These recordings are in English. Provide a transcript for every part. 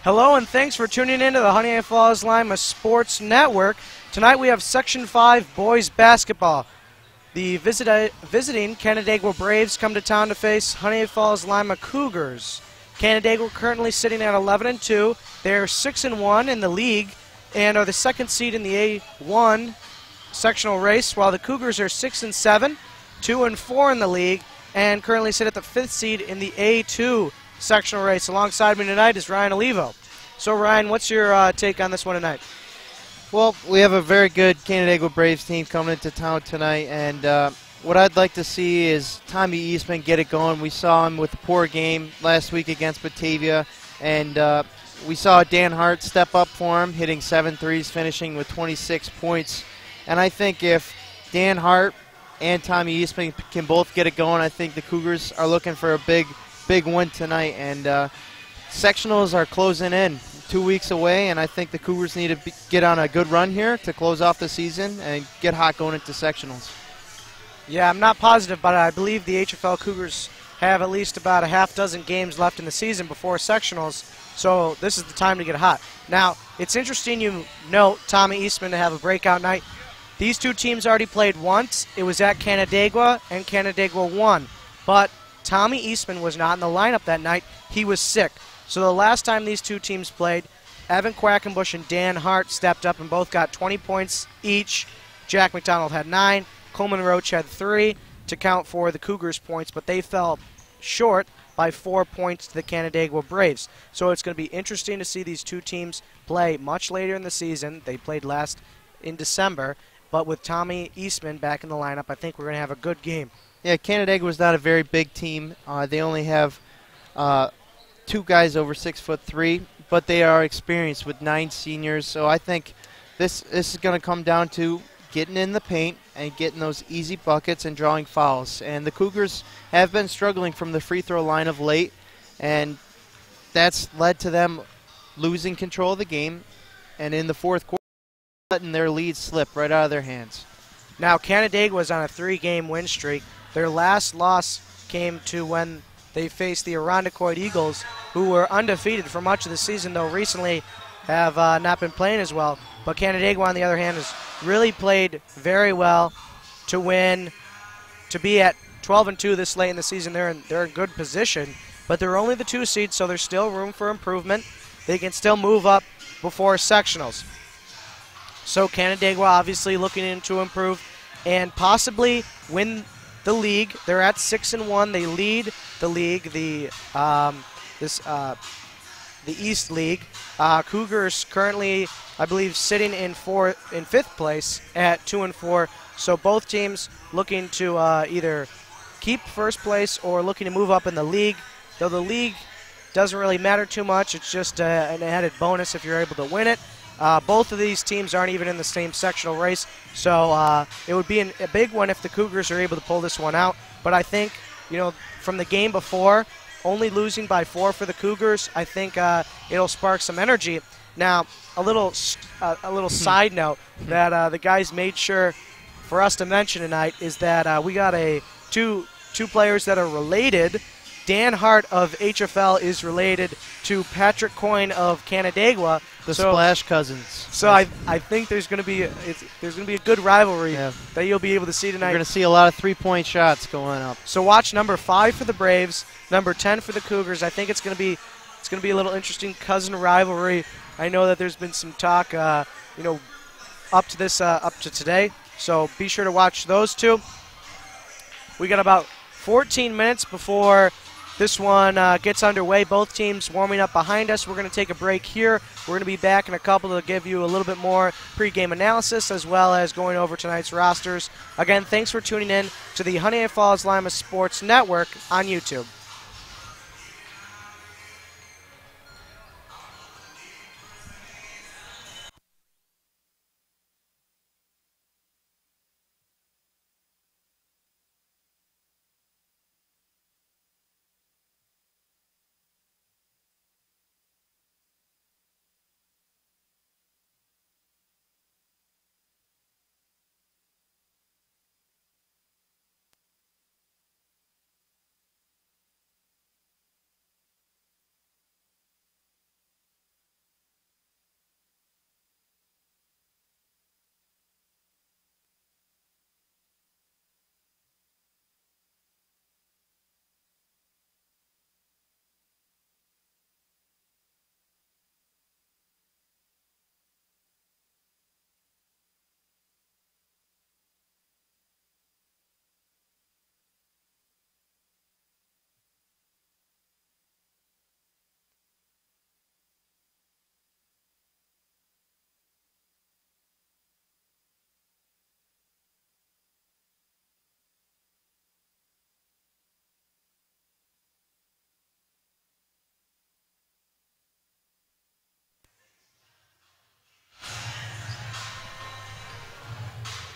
Hello and thanks for tuning in to the Honeoye Falls-Lima Sports Network. Tonight we have Section 5 boys basketball. The visiting Canandaigua Braves come to town to face Honeoye Falls-Lima Cougars. Canandaigua currently sitting at 11-2. They're 6-1 in the league and are the second seed in the A1 sectional race, while the Cougars are 6-7, 2-4 in the league, and currently sit at the fifth seed in the A2 sectional race. Alongside me tonight is Ryan Olivo. So Ryan, what's your take on this one tonight? Well, we have a very good Canandaigua Braves team coming into town tonight, and what I'd like to see is Tommy Eastman get it going. We saw him with a poor game last week against Batavia, and we saw Dan Hart step up for him, hitting 7 threes, finishing with 26 points. And I think if Dan Hart and Tommy Eastman can both get it going, I think the Cougars are looking for a big win tonight. And sectionals are closing in, 2 weeks away, and I think the Cougars need to get on a good run here to close off the season and get hot going into sectionals. Yeah, I'm not positive, but I believe the HF-L Cougars have at least about a half dozen games left in the season before sectionals, so this is the time to get hot. Now, it's interesting you note Tommy Eastman to have a breakout night. These two teams already played once. It was at Canandaigua, and Canandaigua won. But Tommy Eastman was not in the lineup that night. He was sick. So the last time these two teams played, Evan Quackenbush and Dan Hart stepped up and both got 20 points each. Jack McDonald had 9. Coleman Roach had 3 to count for the Cougars' points, but they fell short by 4 points to the Canandaigua Braves. So it's going to be interesting to see these two teams play much later in the season. They played last in December, but with Tommy Eastman back in the lineup, I think we're going to have a good game. Yeah, Canandaigua is not a very big team. They only have 2 guys over 6'3", but they are experienced with 9 seniors. So I think this is going to come down to getting in the paint and getting those easy buckets and drawing fouls. And the Cougars have been struggling from the free throw line of late, and that's led to them losing control of the game, and in the fourth quarter, letting their lead slip right out of their hands. Now, Canandaigua was on a 3-game win streak. Their last loss came to when they faced the Irondequoit Eagles, who were undefeated for much of the season, though recently have not been playing as well. But Canandaigua, on the other hand, has really played very well to win, to be at 12-2 this late in the season. They're in good position, but they're only the 2 seed, so there's still room for improvement. They can still move up before sectionals. So Canandaigua obviously looking to improve and possibly win the league. They're at 6-1. They lead the league, the East League. Cougars currently, I believe, sitting in 5th place at 2-4. So both teams looking to either keep first place or looking to move up in the league. Though the league doesn't really matter too much. It's just an added bonus if you're able to win it. Both of these teams aren't even in the same sectional race, so it would be a big one if the Cougars are able to pull this one out. But I think, from the game before, only losing by 4 for the Cougars, I think it'll spark some energy. Now, a little side note that the guys made sure for us to mention tonight is that we got two players that are related. Dan Hart of HF-L is related to Patrick Coyne of Canandaigua. The Splash Cousins. So I think there's going to be a good rivalry that you'll be able to see tonight. You're going to see a lot of 3-point shots going up. So watch number 5 for the Braves, number 10 for the Cougars. I think it's going to be a little interesting cousin rivalry. I know that there's been some talk, up to today. So be sure to watch those two. We got about 14 minutes before this one gets underway. Both teams warming up behind us. We're going to take a break here. We're going to be back in a couple to give you a little bit more pregame analysis as well as going over tonight's rosters. Again, thanks for tuning in to the Honeoye Falls-Lima Sports Network on YouTube.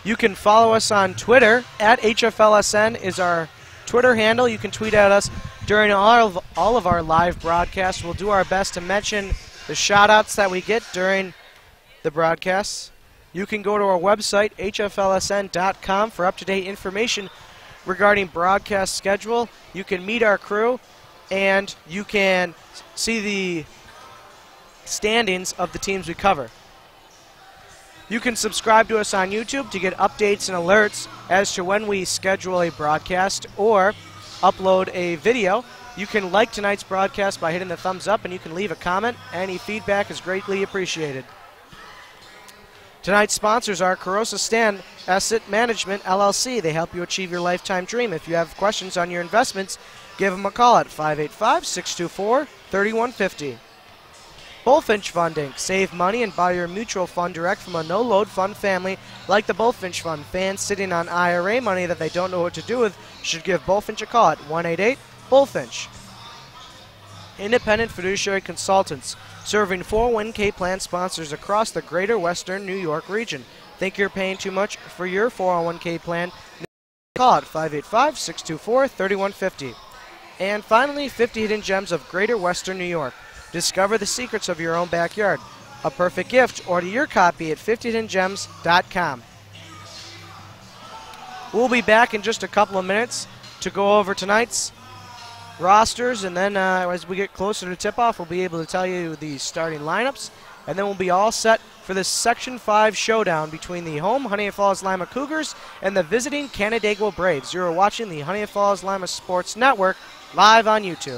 You can follow us on Twitter. At HFLSN is our Twitter handle. You can tweet at us during all of our live broadcasts. We'll do our best to mention the shout-outs that we get during the broadcasts. You can go to our website, hflsn.com, for up-to-date information regarding broadcast schedule. You can meet our crew, and you can see the standings of the teams we cover. You can subscribe to us on YouTube to get updates and alerts as to when we schedule a broadcast or upload a video. You can like tonight's broadcast by hitting the thumbs up, and you can leave a comment. Any feedback is greatly appreciated. Tonight's sponsors are Carosa Stan Asset Management, LLC. They help you achieve your lifetime dream. If you have questions on your investments, give them a call at 585-624-3150. Bullfinch Funding. Save money and buy your mutual fund direct from a no-load fund family like the Bullfinch Fund. Fans sitting on IRA money that they don't know what to do with should give Bullfinch a call at 188-BULLFINCH. Independent Fiduciary Consultants, serving 401k plan sponsors across the greater western New York region. Think you're paying too much for your 401k plan? Call at 585-624-3150. And finally, 50 Hidden Gems of Greater Western New York. Discover the secrets of your own backyard. A perfect gift. Order your copy at 50hiddengems.com. We'll be back in just a couple of minutes to go over tonight's rosters, and then as we get closer to tip-off, we'll be able to tell you the starting lineups, and then we'll be all set for this Section 5 showdown between the home Honeoye Falls-Lima Cougars and the visiting Canandaigua Braves. You're watching the Honeoye Falls-Lima Sports Network live on YouTube.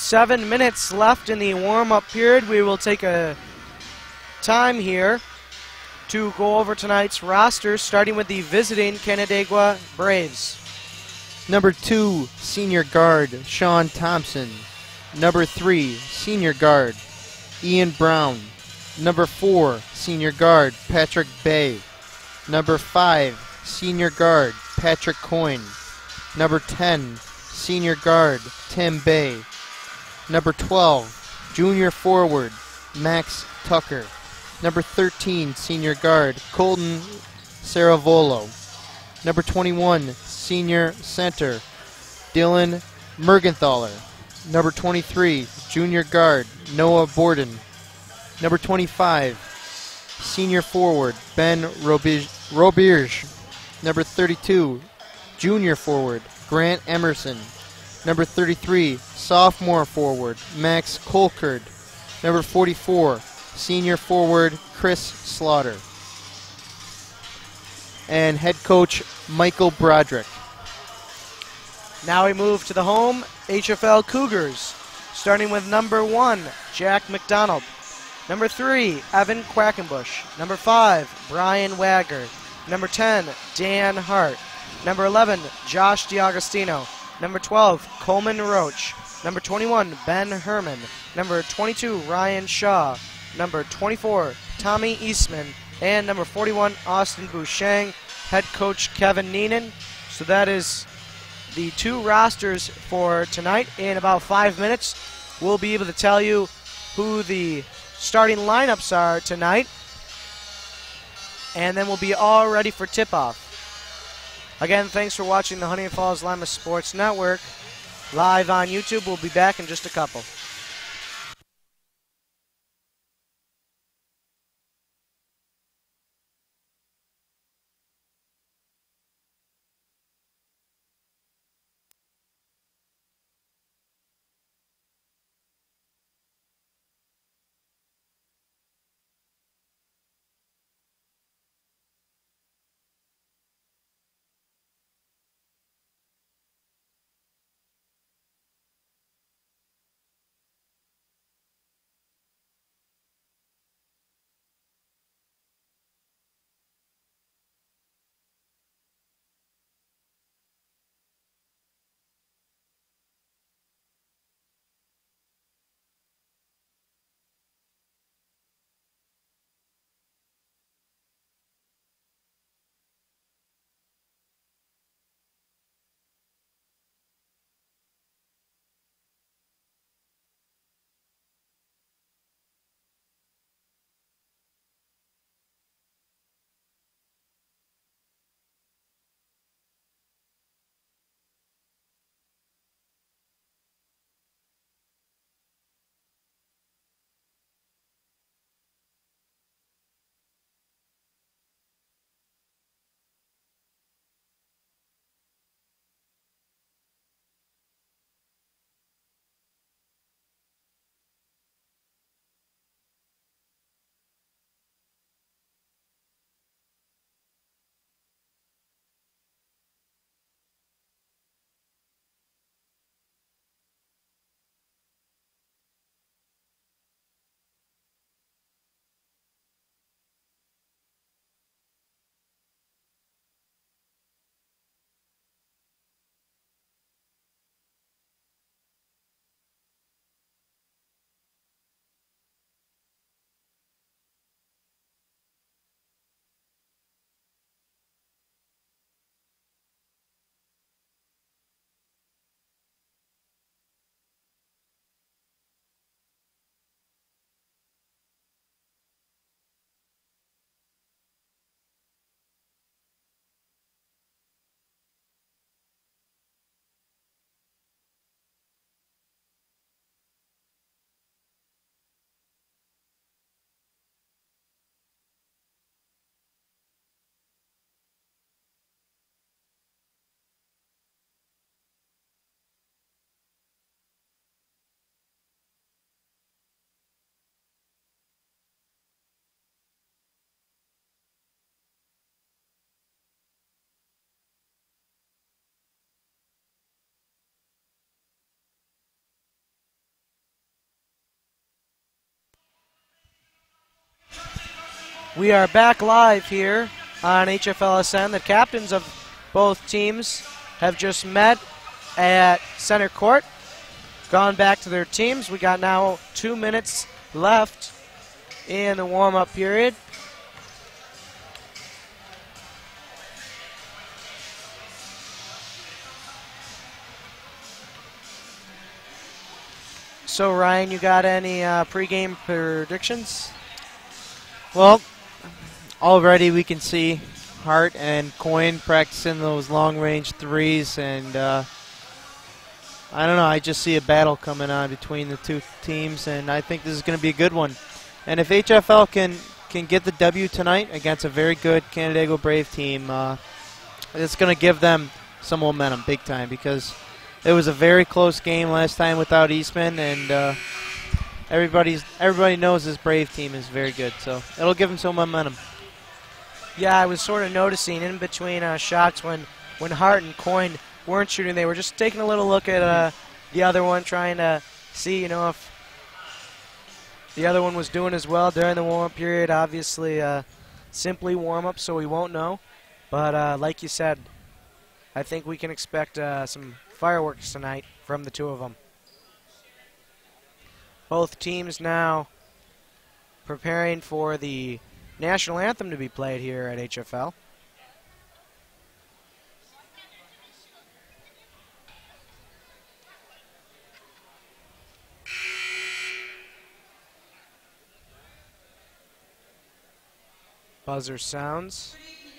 7 minutes left in the warm-up period. We will take a time here to go over tonight's roster, starting with the visiting Canandaigua Braves. Number 2, senior guard, Sean Thompson. Number 3, senior guard, Ian Brown. Number 4, senior guard, Patrick Bay. Number 5, senior guard, Patrick Coyne. Number 10, senior guard, Tim Bay. Number 12, junior forward, Max Tucker. Number 13, senior guard, Colton Saravolo. Number 21, senior center, Dylan Mergenthaler. Number 23, junior guard, Noah Borden. Number 25, senior forward, Ben Robierge. Number 32, junior forward, Grant Emerson. Number 33, sophomore forward, Max Colkard. Number 44, senior forward, Chris Slaughter. And head coach, Michael Broderick. Now we move to the home HF-L Cougars, starting with number 1, Jack McDonald. Number 3, Evan Quackenbush. Number 5, Brian Wagger. Number 10, Dan Hart. Number 11, Josh DiAgostino. Number 12, Coleman Roach. Number 21, Ben Herman. Number 22, Ryan Shaw. Number 24, Tommy Eastman. And number 41, Austin Bouchang. Head coach Kevin Neenan. So that is the 2 rosters for tonight. In about 5 minutes, we'll be able to tell you who the starting lineups are tonight. And then we'll be all ready for tip-off. Again, thanks for watching the Honeoye Falls-Lima Sports Network. Live on YouTube. We'll be back in just a couple. We are back live here on HF-LSN. The captains of both teams have just met at center court, gone back to their teams. We got now 2 minutes left in the warm-up period. So, Ryan, you got any pregame predictions? Well, already we can see Hart and Coyne practicing those long-range threes, and I don't know, I just see a battle coming on between the two teams, and I think this is going to be a good one. And if HFL can get the W tonight against a very good Canandaigua Brave team, it's going to give them some momentum big time, because it was a very close game last time without Eastman, and everybody knows this Brave team is very good, so it'll give them some momentum. Yeah, I was sort of noticing in between shots when Hart and Coyne weren't shooting, they were just taking a little look at the other one, trying to see, if the other one was doing as well during the warm-up period. Obviously, simply warm-up, so we won't know. But like you said, I think we can expect some fireworks tonight from the two of them. Both teams now preparing for the national anthem to be played here at HFL. Buzzer sounds.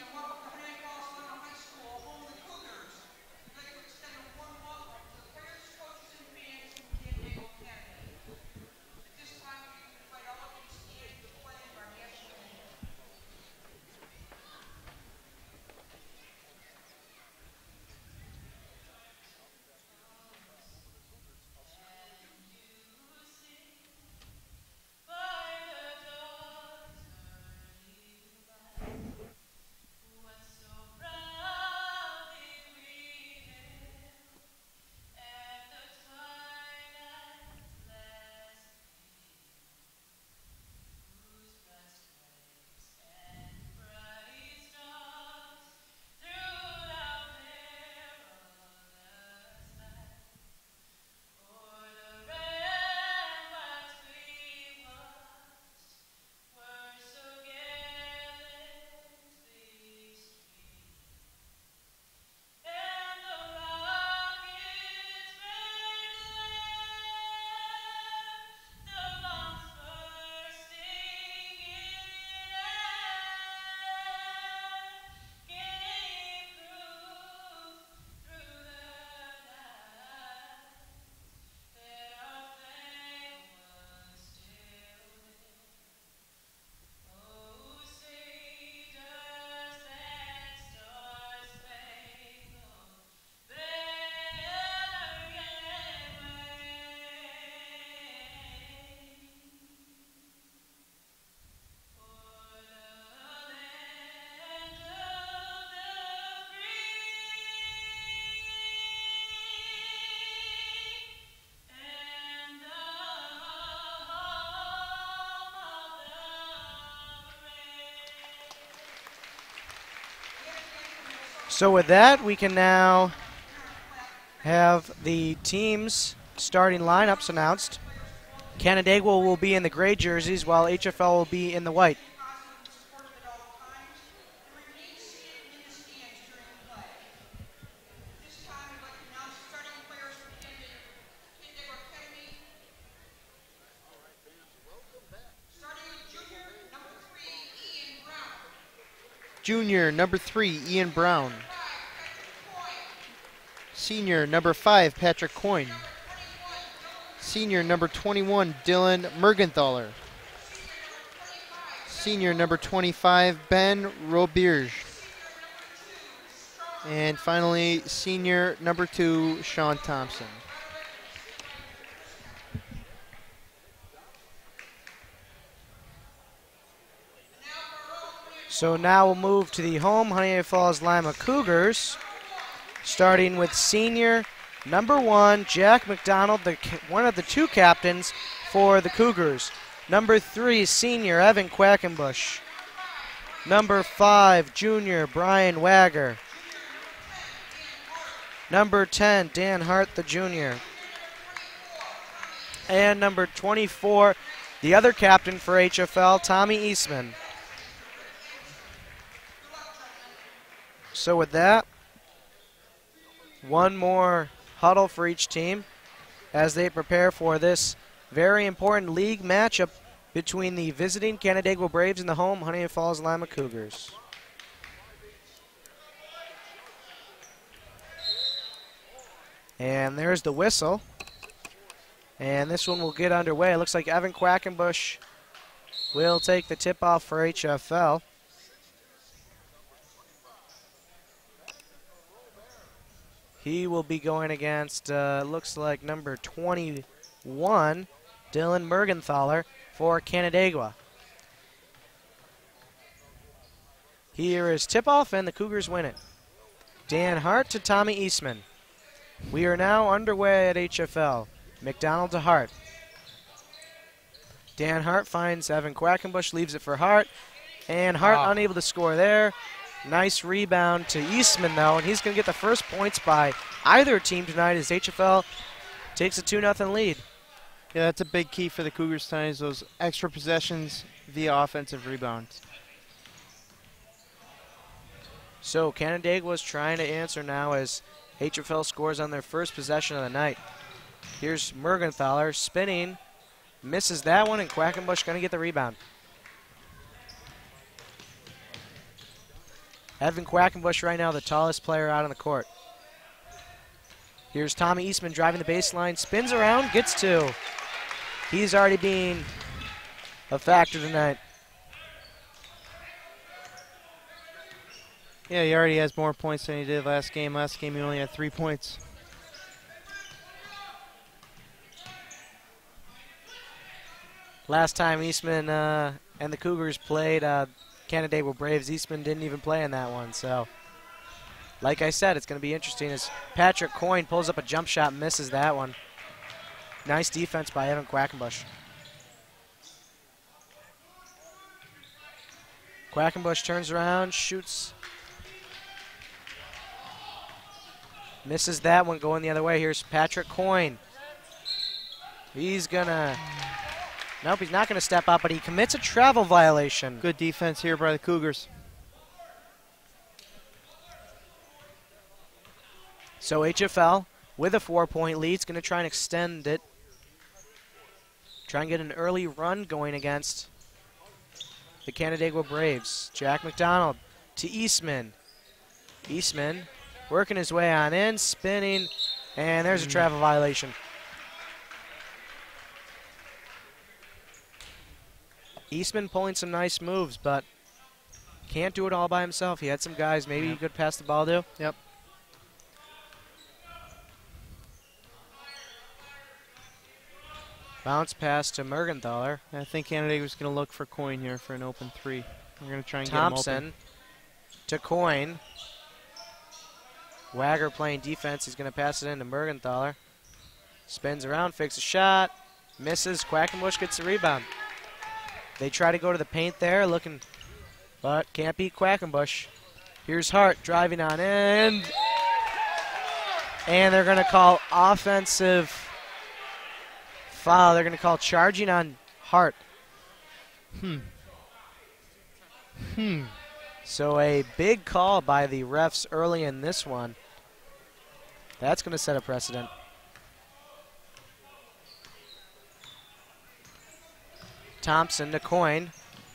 So with that, we can now have the teams' starting lineups announced. Canandaigua will be in the gray jerseys, while HFL will be in the white. Junior, number 3, Ian Brown. Senior, number 5, Patrick Coyne. Senior, number 21, Dylan Mergenthaler. Senior, number 25, Ben Robierge. And finally, senior, number 2, Sean Thompson. So now we'll move to the home Honeoye Falls-Lima Cougars, starting with senior number 1, Jack McDonald, one of the 2 captains for the Cougars. Number 3, senior Evan Quackenbush. Number 5, junior Brian Wagger. Number 10, Dan Hart, the junior. And number 24, the other captain for HFL, Tommy Eastman. So with that, one more huddle for each team as they prepare for this very important league matchup between the visiting Canandaigua Braves and the home Honeoye Falls-Lima Cougars. And there's the whistle. And this one will get underway. It looks like Evan Quackenbush will take the tip-off for HFL. He will be going against, looks like number 21, Dylan Mergenthaler for Canandaigua. Here is tip-off, and the Cougars win it. Dan Hart to Tommy Eastman. We are now underway at HFL. McDonald to Hart. Dan Hart finds Evan Quackenbush, leaves it for Hart, and Hart unable to score there. Nice rebound to Eastman, though, and he's going to get the first points by either team tonight as HFL takes a 2-0 lead. Yeah, that's a big key for the Cougars tonight, is those extra possessions via offensive rebounds. So Canandaigua is trying to answer now as HFL scores on their first possession of the night. Here's Mergenthaler spinning, misses that one, and Quackenbush going to get the rebound. Evan Quackenbush right now the tallest player out on the court. Here's Tommy Eastman driving the baseline, spins around, gets two. He's already being a factor tonight. Yeah, he already has more points than he did last game. Last game he only had 3 points. Last time Eastman and the Cougars played Canandaigua Braves, Eastman didn't even play in that one. So, like I said, it's going to be interesting as Patrick Coyne pulls up a jump shot and misses that one. Nice defense by Evan Quackenbush. Quackenbush turns around, shoots. Misses that one going the other way. Here's Patrick Coyne. He's going to... Nope, he's not going to step up, but he commits a travel violation. Good defense here by the Cougars. So HFL, with a 4-point lead, is going to try and extend it. Try and get an early run going against the Canandaigua Braves. Jack McDonald to Eastman. Eastman working his way on in, spinning, and there's a travel violation. Eastman pulling some nice moves, but can't do it all by himself. He had some guys maybe he could pass the ball to. Yep. Bounce pass to Mergenthaler. I think Canandaigua's going to look for Coyne here for an open three. We're going to try and Thompson get him open. to Coyne. Wagger playing defense. He's going to pass it into Mergenthaler. Spins around, fakes a shot, misses. Quackenbush gets the rebound. They try to go to the paint there, looking, but can't beat Quackenbush. Here's Hart driving on in. And they're going to call offensive foul. They're going to call charging on Hart. So a big call by the refs early in this one. That's going to set a precedent. Thompson to Coyne.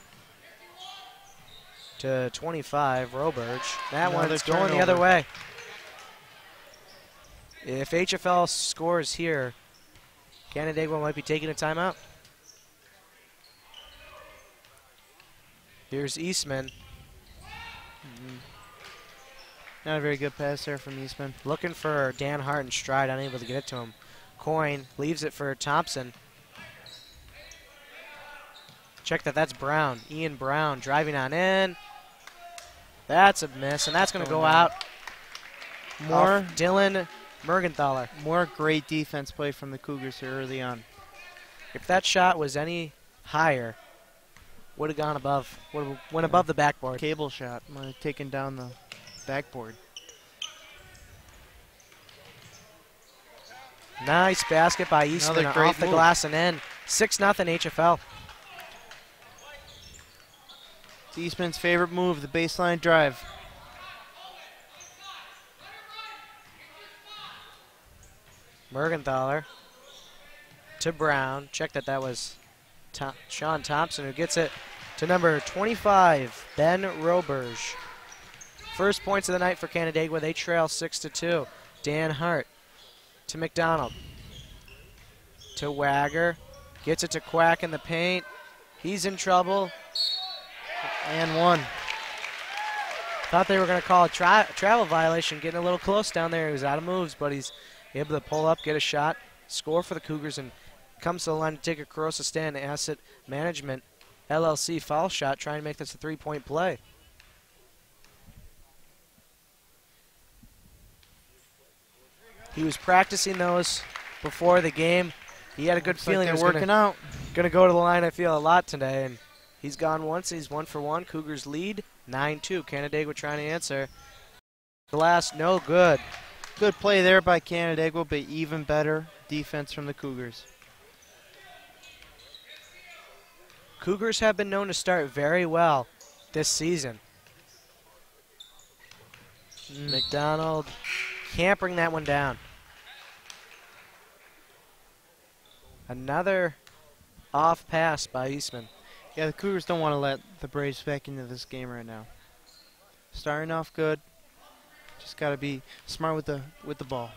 To 25, Roberge. That one's going the other way. If HFL scores here, Canandaigua might be taking a timeout. Here's Eastman. Not a very good pass there from Eastman. Looking for Dan Hart in stride, unable to get it to him. Coyne leaves it for Thompson. Check that, that's Brown. Ian Brown driving on in. That's a miss, and that's going to go out. More Dylan Mergenthaler. More great defense play from the Cougars here early on. If that shot was any higher, Would have gone above. Went above the backboard. Cable shot. Might have taken down the backboard. Nice basket by Eastman off the glass and in. 6-0 HFL. It's Eastman's favorite move, the baseline drive. Mergenthaler to Brown. Check that was Sean Thompson who gets it to number 25, Ben Roberge. First points of the night for Canandaigua. They trail 6-2. Dan Hart to McDonald. To Wagger. Gets it to Quack in the paint. He's in trouble. And one. Thought they were going to call a travel violation, getting a little close down there. He was out of moves, but he's able to pull up, get a shot, score for the Cougars, and comes to the line to take a Carosa stand. Asset Management LLC foul shot, trying to make this a three-point play. He was practicing those before the game. He had a good feeling he was working out. Going to go to the line, I feel, a lot today, and he's gone once. He's 1 for 1. Cougars lead 9-2. Canandaigua trying to answer. Glass, no good. Good play there by Canandaigua, but even better defense from the Cougars. Cougars have been known to start very well this season. McDonald can't bring that one down. Another off pass by Eastman. Yeah, the Cougars don't want to let the Braves back into this game right now. Starting off good. Just got to be smart with the ball.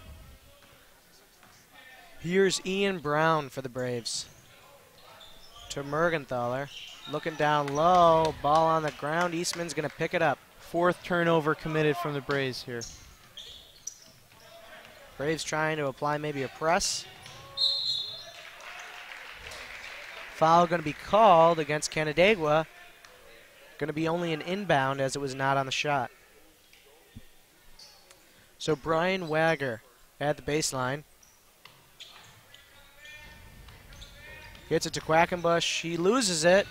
Here's Ian Brown for the Braves. To Mergenthaler. Looking down low. Ball on the ground. Eastman's going to pick it up. Fourth turnover committed from the Braves here. Braves trying to apply maybe a press. Foul going to be called against Canandaigua. Going to be only an inbound as it was not on the shot. So Brian Wagger at the baseline. Gets it to Quackenbush. He loses it.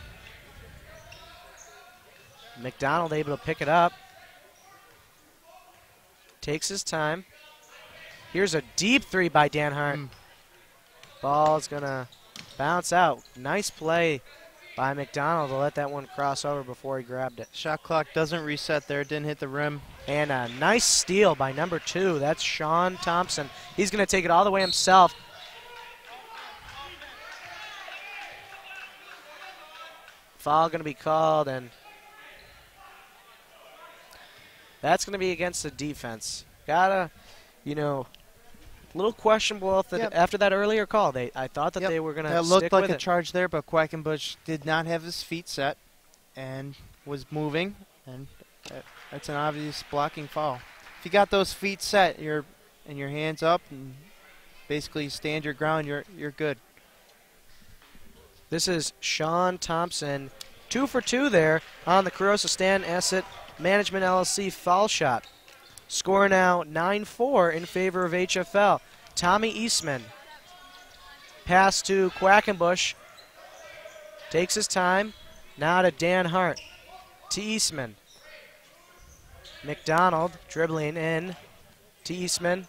McDonald able to pick it up. Takes his time. Here's a deep three by Dan Hart. Ball's going to bounce out. Nice play by McDonald to let that one cross over before he grabbed it. Shot clock doesn't reset there. Didn't hit the rim. And a nice steal by number 2. That's Sean Thompson. He's going to take it all the way himself. Foul going to be called, and that's going to be against the defense. Gotta, a little questionable after that earlier call. I thought that they were going to stick with it. That looked like a charge there, but Quackenbush did not have his feet set and was moving, and that's an obvious blocking foul. If you got those feet set, and your hands up, and basically stand your ground, you're good. This is Sean Thompson, 2 for 2 there on the Carosa stand. Asset Management LLC foul shot. Score now 9-4 in favor of HFL. Tommy Eastman. Pass to Quackenbush. Takes his time. Now to Dan Hart. To Eastman. McDonald dribbling in to Eastman.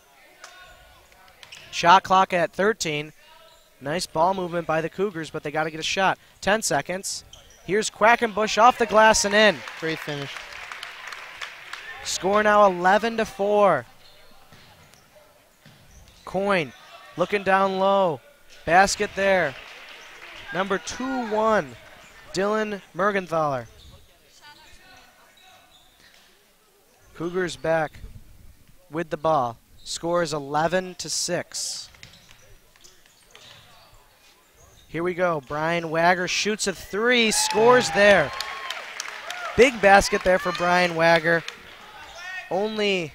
Shot clock at 13. Nice ball movement by the Cougars, but they got to get a shot. 10 seconds. Here's Quackenbush off the glass and in. Great finish. Score now 11-4. Coyne looking down low. Basket there. Number 2-1, Dylan Mergenthaler. Cougars back with the ball. Score is 11-6. Here we go. Brian Wagger shoots a 3, scores there. Big basket there for Brian Wagger. Only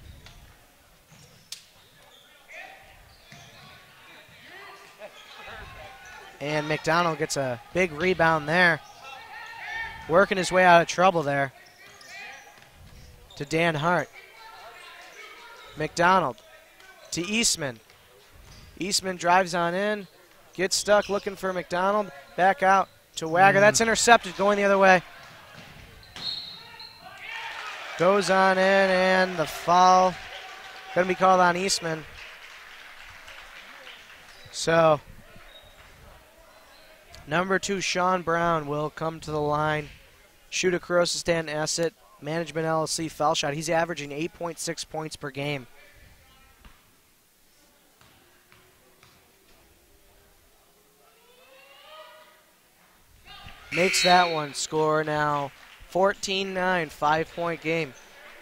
and McDonald gets a big rebound there. Working his way out of trouble there. To Dan Hart. McDonald to Eastman. Eastman drives on in. Gets stuck looking for McDonald. Back out to Wagger. That's intercepted, going the other way. Goes on in, and the foul going to be called on Eastman. So, number 2, Sean Brown, will come to the line. Shoot a Carosa Stanton Asset Management LLC foul shot. He's averaging 8.6 points per game. Makes that one. Score now 14-9, 5-point game.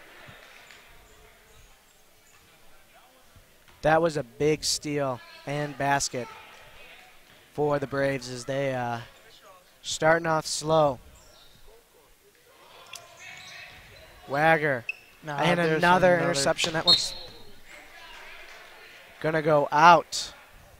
That was a big steal and basket for the Braves as they starting off slow. Wagger. And another interception. That one's going to go out.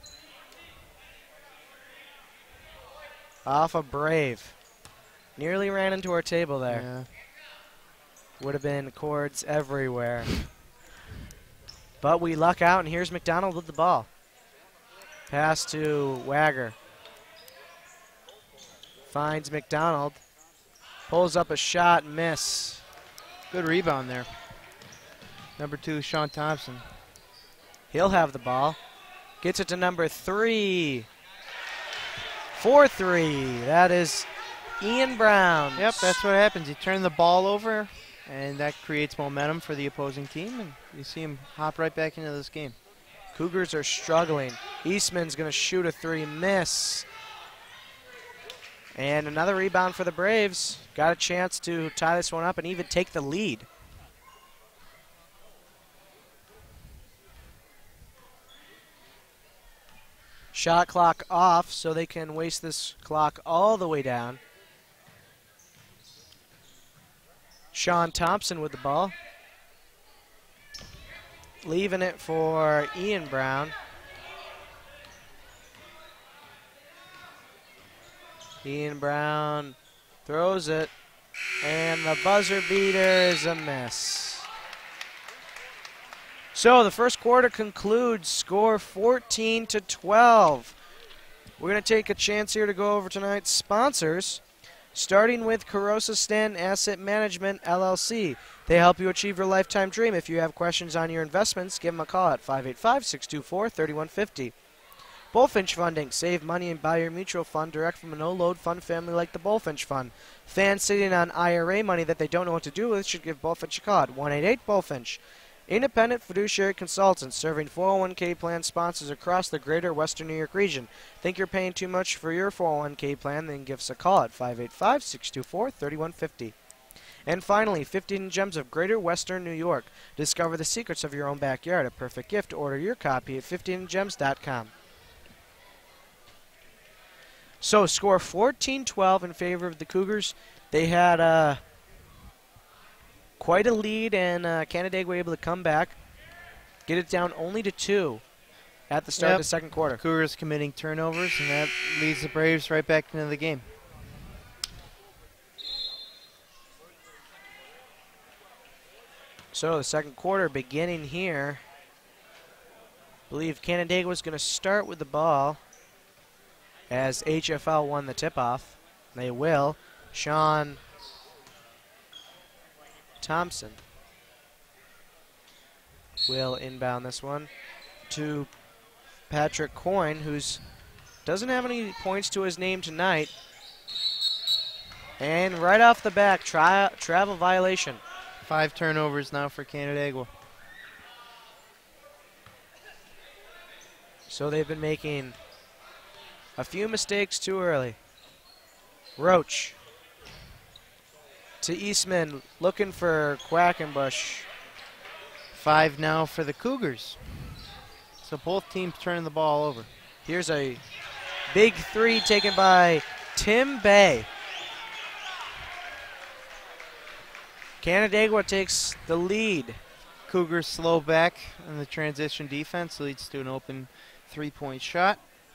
Off a Brave. Nearly ran into our table there. Yeah. Would have been cords everywhere. But we luck out, and here's McDonald with the ball. Pass to Wagger. Finds McDonald. Pulls up a shot, miss. Good rebound there. Number 2, Sean Thompson. He'll have the ball. Gets it to number 3. 4-3. That is Ian Brown. Yep, that's what happens. You turn the ball over, and that creates momentum for the opposing team, and you see him hop right back into this game. Cougars are struggling. Eastman's going to shoot a 3, miss. And another rebound for the Braves. Got a chance to tie this one up and even take the lead. Shot clock off, so they can waste this clock all the way down. Sean Thompson with the ball. Leaving it for Ian Brown. Ian Brown throws it, and the buzzer beater is a miss. So the first quarter concludes, score 14-12. We're going to take a chance here to go over tonight's sponsors, starting with Carosa Stanton Asset Management, LLC. They help you achieve your lifetime dream. If you have questions on your investments, give them a call at 585-624-3150. Bullfinch Funding. Save money and buy your mutual fund direct from a no-load fund family like the Bullfinch Fund. Fans sitting on IRA money that they don't know what to do with should give Bullfinch a call at 188-BULLFINCH. Independent fiduciary consultants serving 401k plan sponsors across the greater Western New York region. Think you're paying too much for your 401k plan? Then give us a call at 585-624-3150. And finally, 15 Gems of Greater Western New York. Discover the secrets of your own backyard. A perfect gift. Order your copy at 15gems.com. So, score 14-12 in favor of the Cougars. They had quite a lead, and Canandaigua able to come back, get it down only to 2 at the start of the second quarter. Cougars committing turnovers, and that leads the Braves right back into the game. So, the second quarter beginning here. I believe Canandaigua is going to start with the ball, as HF-L won the tip-off. They will. Sean Thompson will inbound this one to Patrick Coyne, who's doesn't have any points to his name tonight. And right off the back, travel violation. 5 turnovers now for Canandaigua. So they've been making a few mistakes too early. Roach to Eastman, looking for Quackenbush. 5 now for the Cougars. So both teams turning the ball over. Here's a big 3 taken by Tim Bay. Canandaigua takes the lead. Cougars slow back in the transition defense, leads to an open 3-point shot.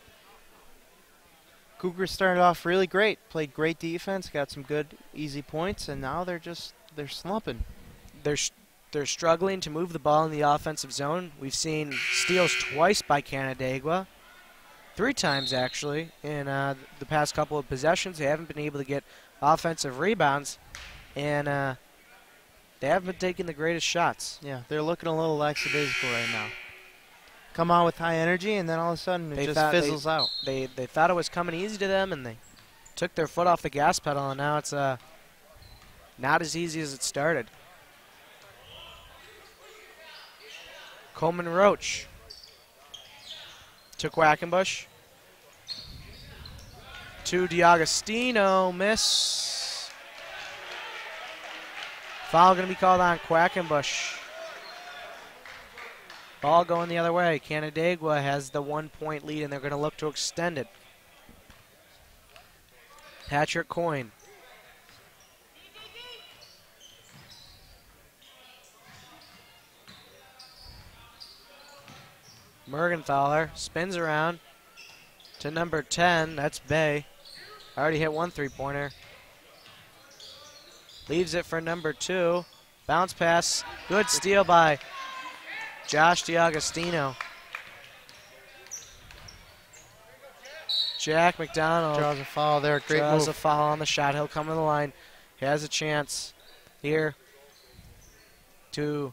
Cougars started off really great, played great defense, got some good, easy points, and now they're slumping. They're struggling to move the ball in the offensive zone. We've seen steals twice by Canandaigua. 3 times, actually, in the past couple of possessions. They haven't been able to get offensive rebounds, and they haven't been taking the greatest shots. Yeah, they're looking a little lackadaisical right now. Come on with high energy, and then all of a sudden it just fizzles out. They thought it was coming easy to them, and they took their foot off the gas pedal, and now it's not as easy as it started. Coleman Roach to Quackenbush. To D'Agostino, miss. Foul going to be called on Quackenbush. Ball going the other way. Canandaigua has the 1-point lead, and they're going to look to extend it. Patrick Coyne. Mergenthaler spins around to number 10. That's Bay. Already hit 1 3-pointer. Leaves it for number 2. Bounce pass. Good steal by Josh D'Agostino. Jack McDonald Draws a foul there. Great move. draws a foul on the shot. He'll come to the line. He has a chance here to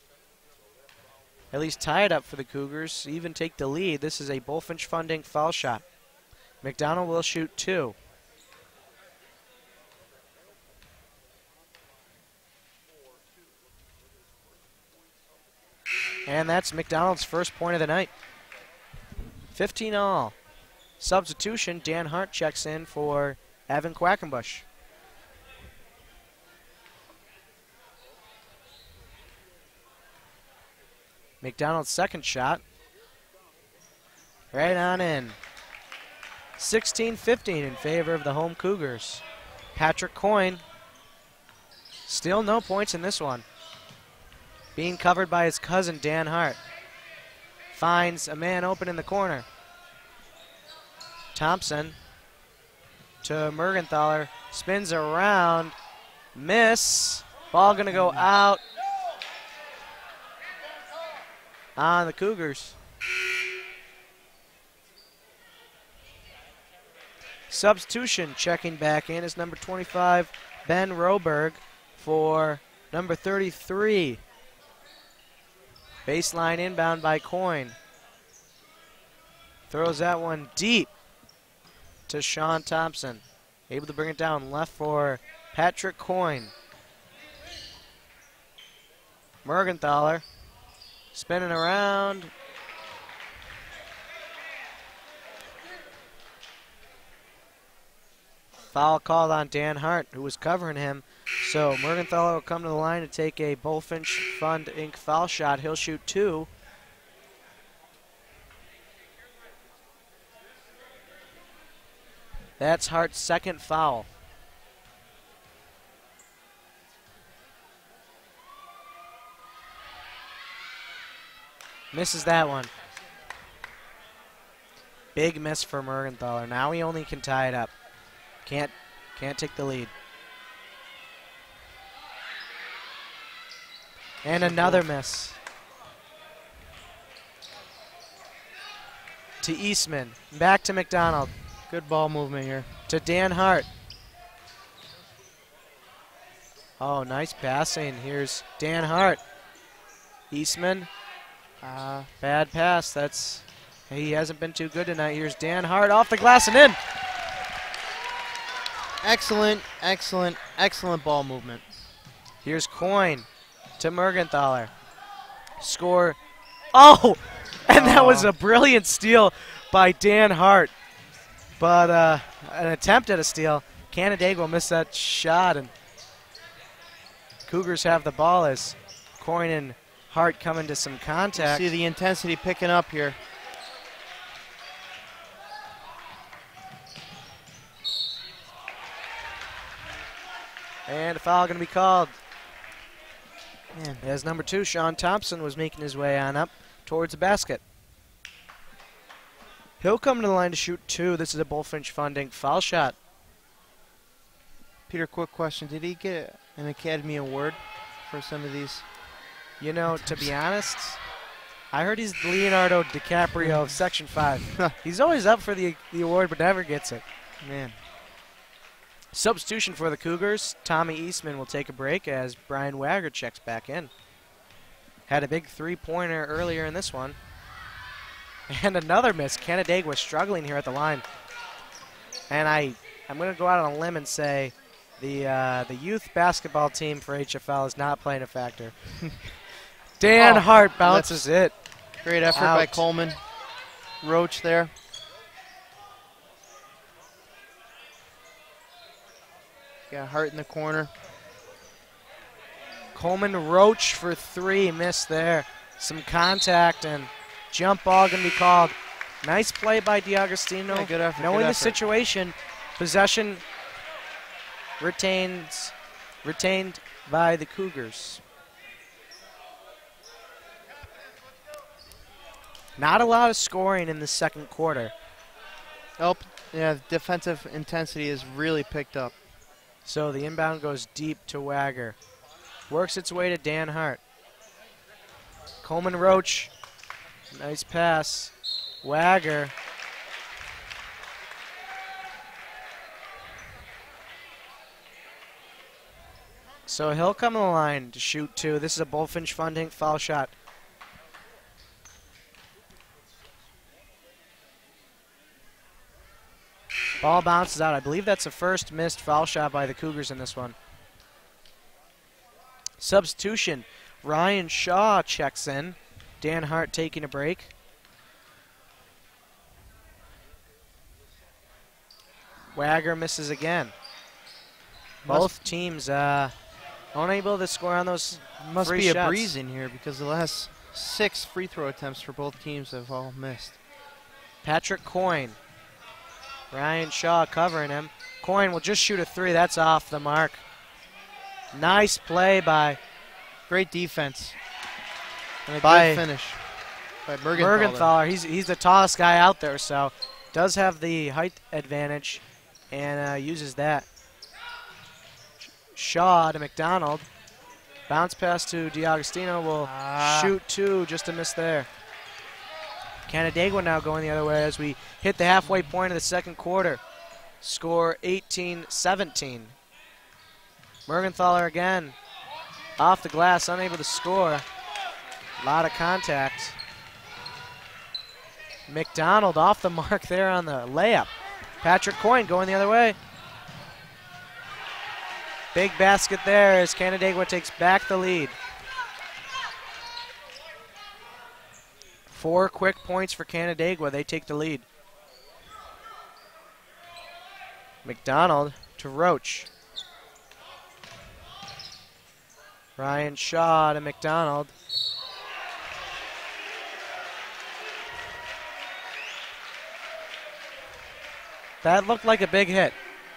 at least tie it up for the Cougars, even take the lead. This is a Bullfinch Funding foul shot. McDonald will shoot 2. And that's McDonald's first point of the night. 15 all. Substitution, Dan Hart checks in for Evan Quackenbush. McDonald's second shot. Right on in. 16-15 in favor of the home Cougars. Patrick Coyne. Still no points in this one. Being covered by his cousin, Dan Hart. Finds a man open in the corner. Thompson to Mergenthaler. Spins around. Miss. Ball going to go out on the Cougars. Substitution checking back in is number 25, Ben Roberg, for number 33. Baseline inbound by Coyne. Throws that one deep to Sean Thompson. Able to bring it down left for Patrick Coyne. Mergenthaler spinning around. Foul called on Dan Hart, who was covering him. So Mergenthaler will come to the line to take a Bullfinch Fund Inc. foul shot. He'll shoot 2. That's Hart's second foul. Misses that one. Big miss for Mergenthaler. Now he only can tie it up. Can't take the lead. And another miss. To Eastman. Back to McDonald. Good ball movement here. To Dan Hart. Oh, nice passing. Here's Dan Hart. Eastman. Bad pass. He hasn't been too good tonight. Here's Dan Hart off the glass and in. Excellent, excellent, excellent ball movement. Here's Coyne to Mergenthaler. Score. Oh! And that was a brilliant steal by Dan Hart. But an attempt at a steal. Canandaigua missed that shot, and Cougars have the ball as Coyne and Hart come into some contact. See the intensity picking up here. And a foul going to be called. Man. As number 2, Sean Thompson, was making his way on up towards the basket. He'll come to the line to shoot 2. This is a Bullfinch Funding foul shot. Peter, quick question. Did he get an Academy Award for some of these? You know, to be honest, I heard he's Leonardo DiCaprio of Section 5. He's always up for the award, but never gets it. Man. Substitution for the Cougars. Tommy Eastman will take a break as Brian Wagger checks back in. Had a big three-pointer earlier in this one. And another miss. Canandaigua struggling here at the line. And I'm going to go out on a limb and say the youth basketball team for HF-L is not playing a factor. Dan Hart bounces it. Great effort by Coleman. Roach there. Got Hart in the corner. Coleman Roach for three. Missed there. Some contact and jump ball going to be called. Nice play by D'Agostino. Yeah, good effort. Knowing good the effort. situation, possession retained by the Cougars. Not a lot of scoring in the second quarter. Oh, yeah, the defensive intensity has really picked up. So the inbound goes deep to Wagger. Works its way to Dan Hart. Coleman Roach. Nice pass. Wagger. So he'll come on the line to shoot two. This is a Bullfinch Funding foul shot. Ball bounces out. I believe that's the first missed foul shot by the Cougars in this one. Substitution. Ryan Shaw checks in. Dan Hart taking a break. Wagger misses again. Both teams unable to score on those Must free be shots. a breeze in here because the last 6 free throw attempts for both teams have all missed. Patrick Coyne. Ryan Shaw covering him. Coyne will just shoot a three. That's off the mark. Nice play by Great defense. And a By good finish by Mergenthaler. Mergenthaler. He's the tallest guy out there, so does have the height advantage and uses that. Shaw to McDonald. Bounce pass to D'Agostino will shoot two, just a miss there. Canandaigua now going the other way as we hit the halfway point of the second quarter. Score 18-17. Mergenthaler again. Off the glass, unable to score. A lot of contact. McDonald off the mark there on the layup. Patrick Coyne going the other way. Big basket there as Canandaigua takes back the lead. 4 quick points for Canandaigua. They take the lead. McDonald to Roach. Ryan Shaw to McDonald. That looked like a big hit.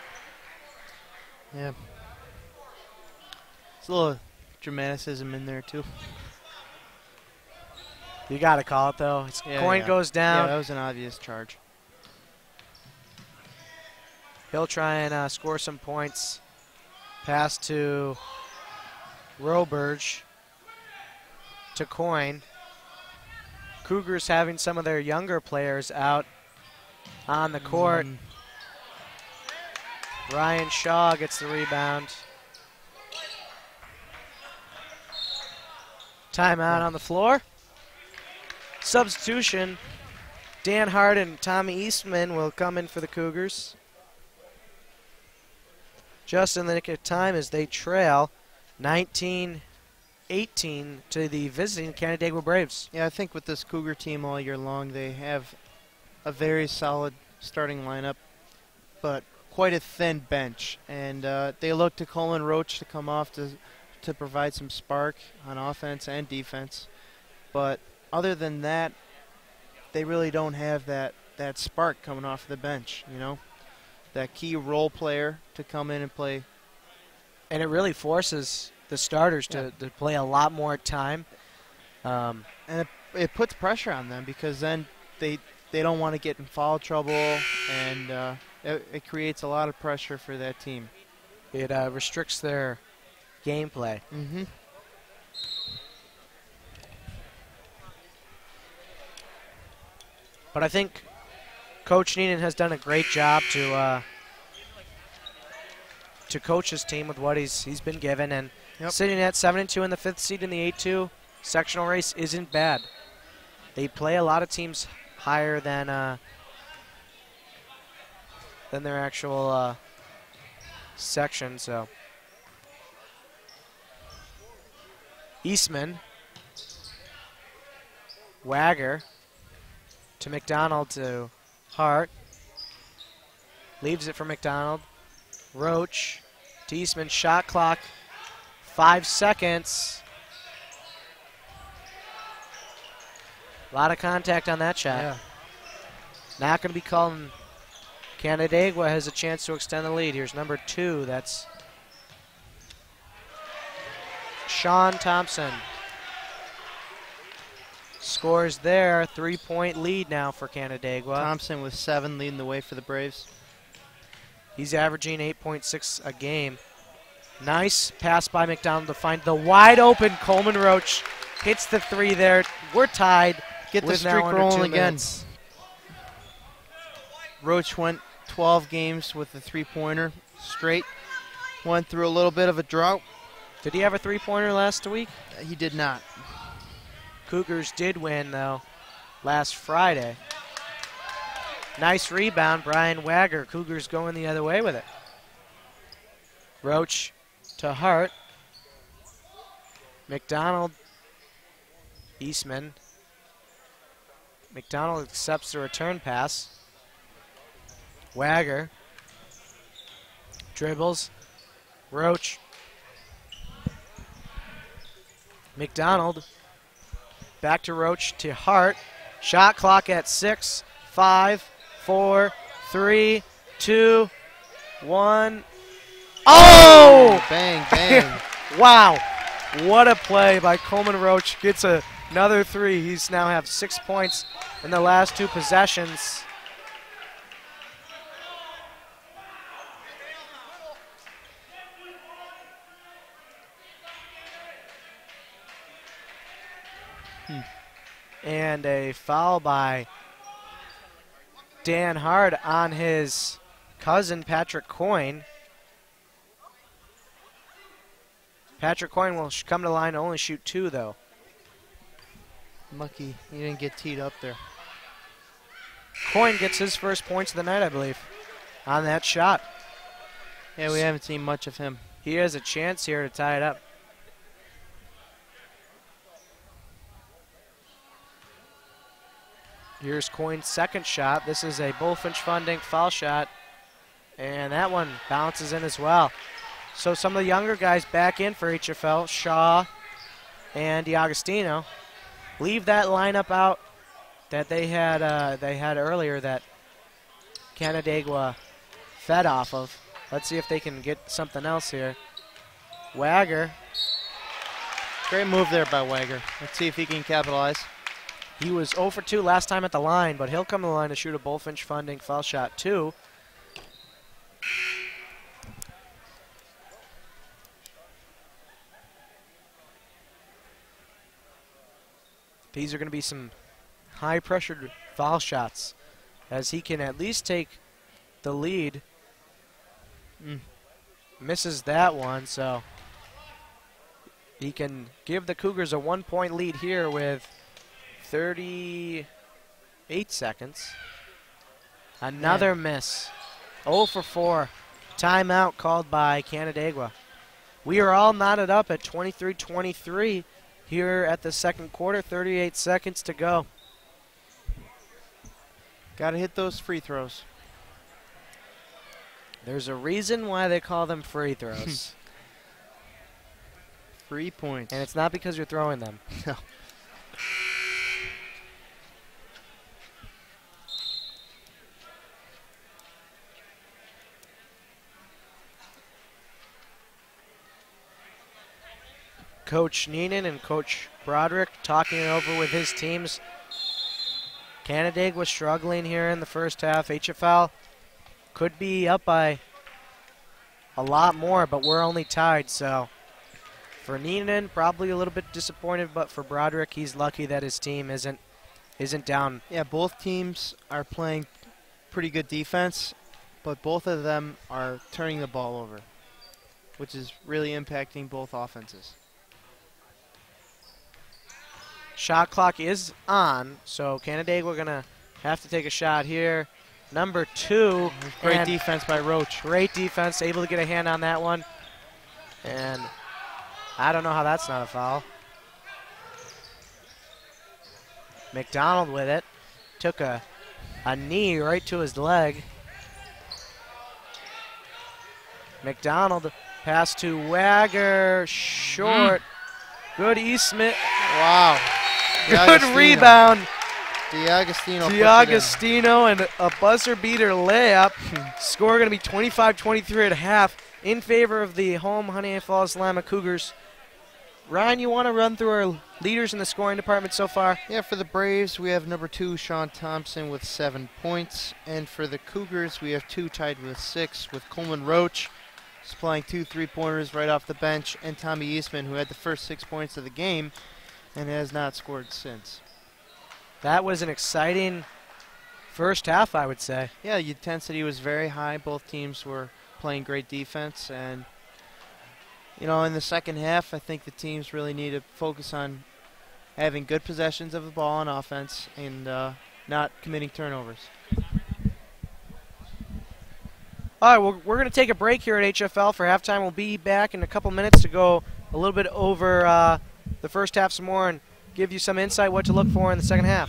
Yeah. There's a little dramaticism in there, too. You got to call it, though. Coin goes down. Yeah, that was an obvious charge. He'll try and score some points. Pass to Roberge. To Coyne. Cougars having some of their younger players out on the court. Ryan Shaw gets the rebound. Timeout on the floor. Substitution. Dan Hart and Tommy Eastman will come in for the Cougars. Just in the nick of time as they trail 19-18 to the visiting Canandaigua Braves. Yeah, I think with this Cougar team all year long, they have a very solid starting lineup, but quite a thin bench. And they look to Coleman Roach to come off to provide some spark on offense and defense. But other than that, they really don't have that spark coming off the bench, you know? That key role player to come in and play. And it really forces the starters to play a lot more time. And it puts pressure on them because then they don't want to get in foul trouble, and it creates a lot of pressure for that team. It restricts their gameplay. But I think Coach Neenan has done a great job to coach his team with what he's been given, and sitting at 7-2 in the 5th seed in the 8-2 sectional race isn't bad. They play a lot of teams higher than their actual section. So Eastman, Wagger to McDonald to Hart, leaves it for McDonald. Roach to Eastman, shot clock, 5 seconds. A lot of contact on that shot. Yeah. Not going to be called. Canandaigua has a chance to extend the lead. Here's number 2. That's Sean Thompson. Scores there. 3-point lead now for Canandaigua. Thompson with 7 leading the way for the Braves. He's averaging 8.6 a game. Nice pass by McDonald to find the wide open Coleman Roach. Hits the 3 there. We're tied. Get the streak rolling again. Roach went 12 games with a 3-pointer straight. Went through a little bit of a drought. Did he have a 3-pointer last week? He did not. Cougars did win, though, last Friday. Nice rebound, Brian Wagger. Cougars going the other way with it. Roach to Hart. McDonald. Eastman. McDonald accepts the return pass. Wagger. Dribbles. Roach. McDonald. Back to Roach to Hart. Shot clock at 6, 5, 4, 3, 2, 1. Oh! Bang, bang. Wow. What a play by Coleman Roach. Gets another 3. He's now have 6 points in the last 2 possessions. And a foul by Dan Hard on his cousin, Patrick Coyne. Patrick Coyne will come to the line to only shoot 2, though. Lucky he didn't get teed up there. Coyne gets his first points of the night, I believe, on that shot. Yeah, we haven't seen much of him. He has a chance here to tie it up. Here's Coyne's second shot. This is a Bullfinch Funding foul shot, and that one bounces in as well. So some of the younger guys back in for HF-L, Shaw and DiAgostino, leave that lineup out that they had earlier that Canandaigua fed off of. Let's see if they can get something else here. Wagger. Great move there by Wagger. Let's see if he can capitalize. He was 0 for 2 last time at the line, but he'll come to the line to shoot a Bullfinch Funding foul shot 2. These are going to be some high-pressured foul shots, as he can at least take the lead. Misses that one, so he can give the Cougars a 1-point lead here with 38 seconds. Another miss. 0 for 4. Timeout called by Canandaigua. We are all knotted up at 23-23 here at the second quarter. 38 seconds to go. Got to hit those free throws. There's a reason why they call them free throws. 3 points. And it's not because you're throwing them. No. Coach Neenan and Coach Broderick talking it over with his teams. Canandaigua struggling here in the first half. HF-L could be up by a lot more, but we're only tied. So for Neenan, probably a little bit disappointed, but for Broderick, he's lucky that his team isn't isn't down. Yeah, both teams are playing pretty good defense, but both of them are turning the ball over, which is really impacting both offenses. Shot clock is on, so Canandaigua going to have to take a shot here. Number 2. Great defense by Roach. Great defense, able to get a hand on that one. And I don't know how that's not a foul. McDonald with it. Took a knee right to his leg. McDonald pass to Wagger. Short. Good Eastman. Wow. Good rebound. D'Agostino and a buzzer beater layup. Score going to be 25-23 at half in favor of the home Honeoye Falls-Lima Cougars. Ryan, you want to run through our leaders in the scoring department so far? Yeah, for the Braves, we have number 2, Sean Thompson, with 7 points. And for the Cougars, we have 2 tied with 6, with Coleman Roach supplying 2 3-pointers right off the bench, and Tommy Eastman, who had the first 6 points of the game and has not scored since. That was an exciting first half, I would say. Yeah, the intensity was very high. Both teams were playing great defense, and you know, in the second half, I think the teams really need to focus on having good possessions of the ball on offense and not committing turnovers. All right, well, we're going to take a break here at HF-L for halftime. We'll be back in a couple minutes to go a little bit over the first half some more and give you some insight what to look for in the second half.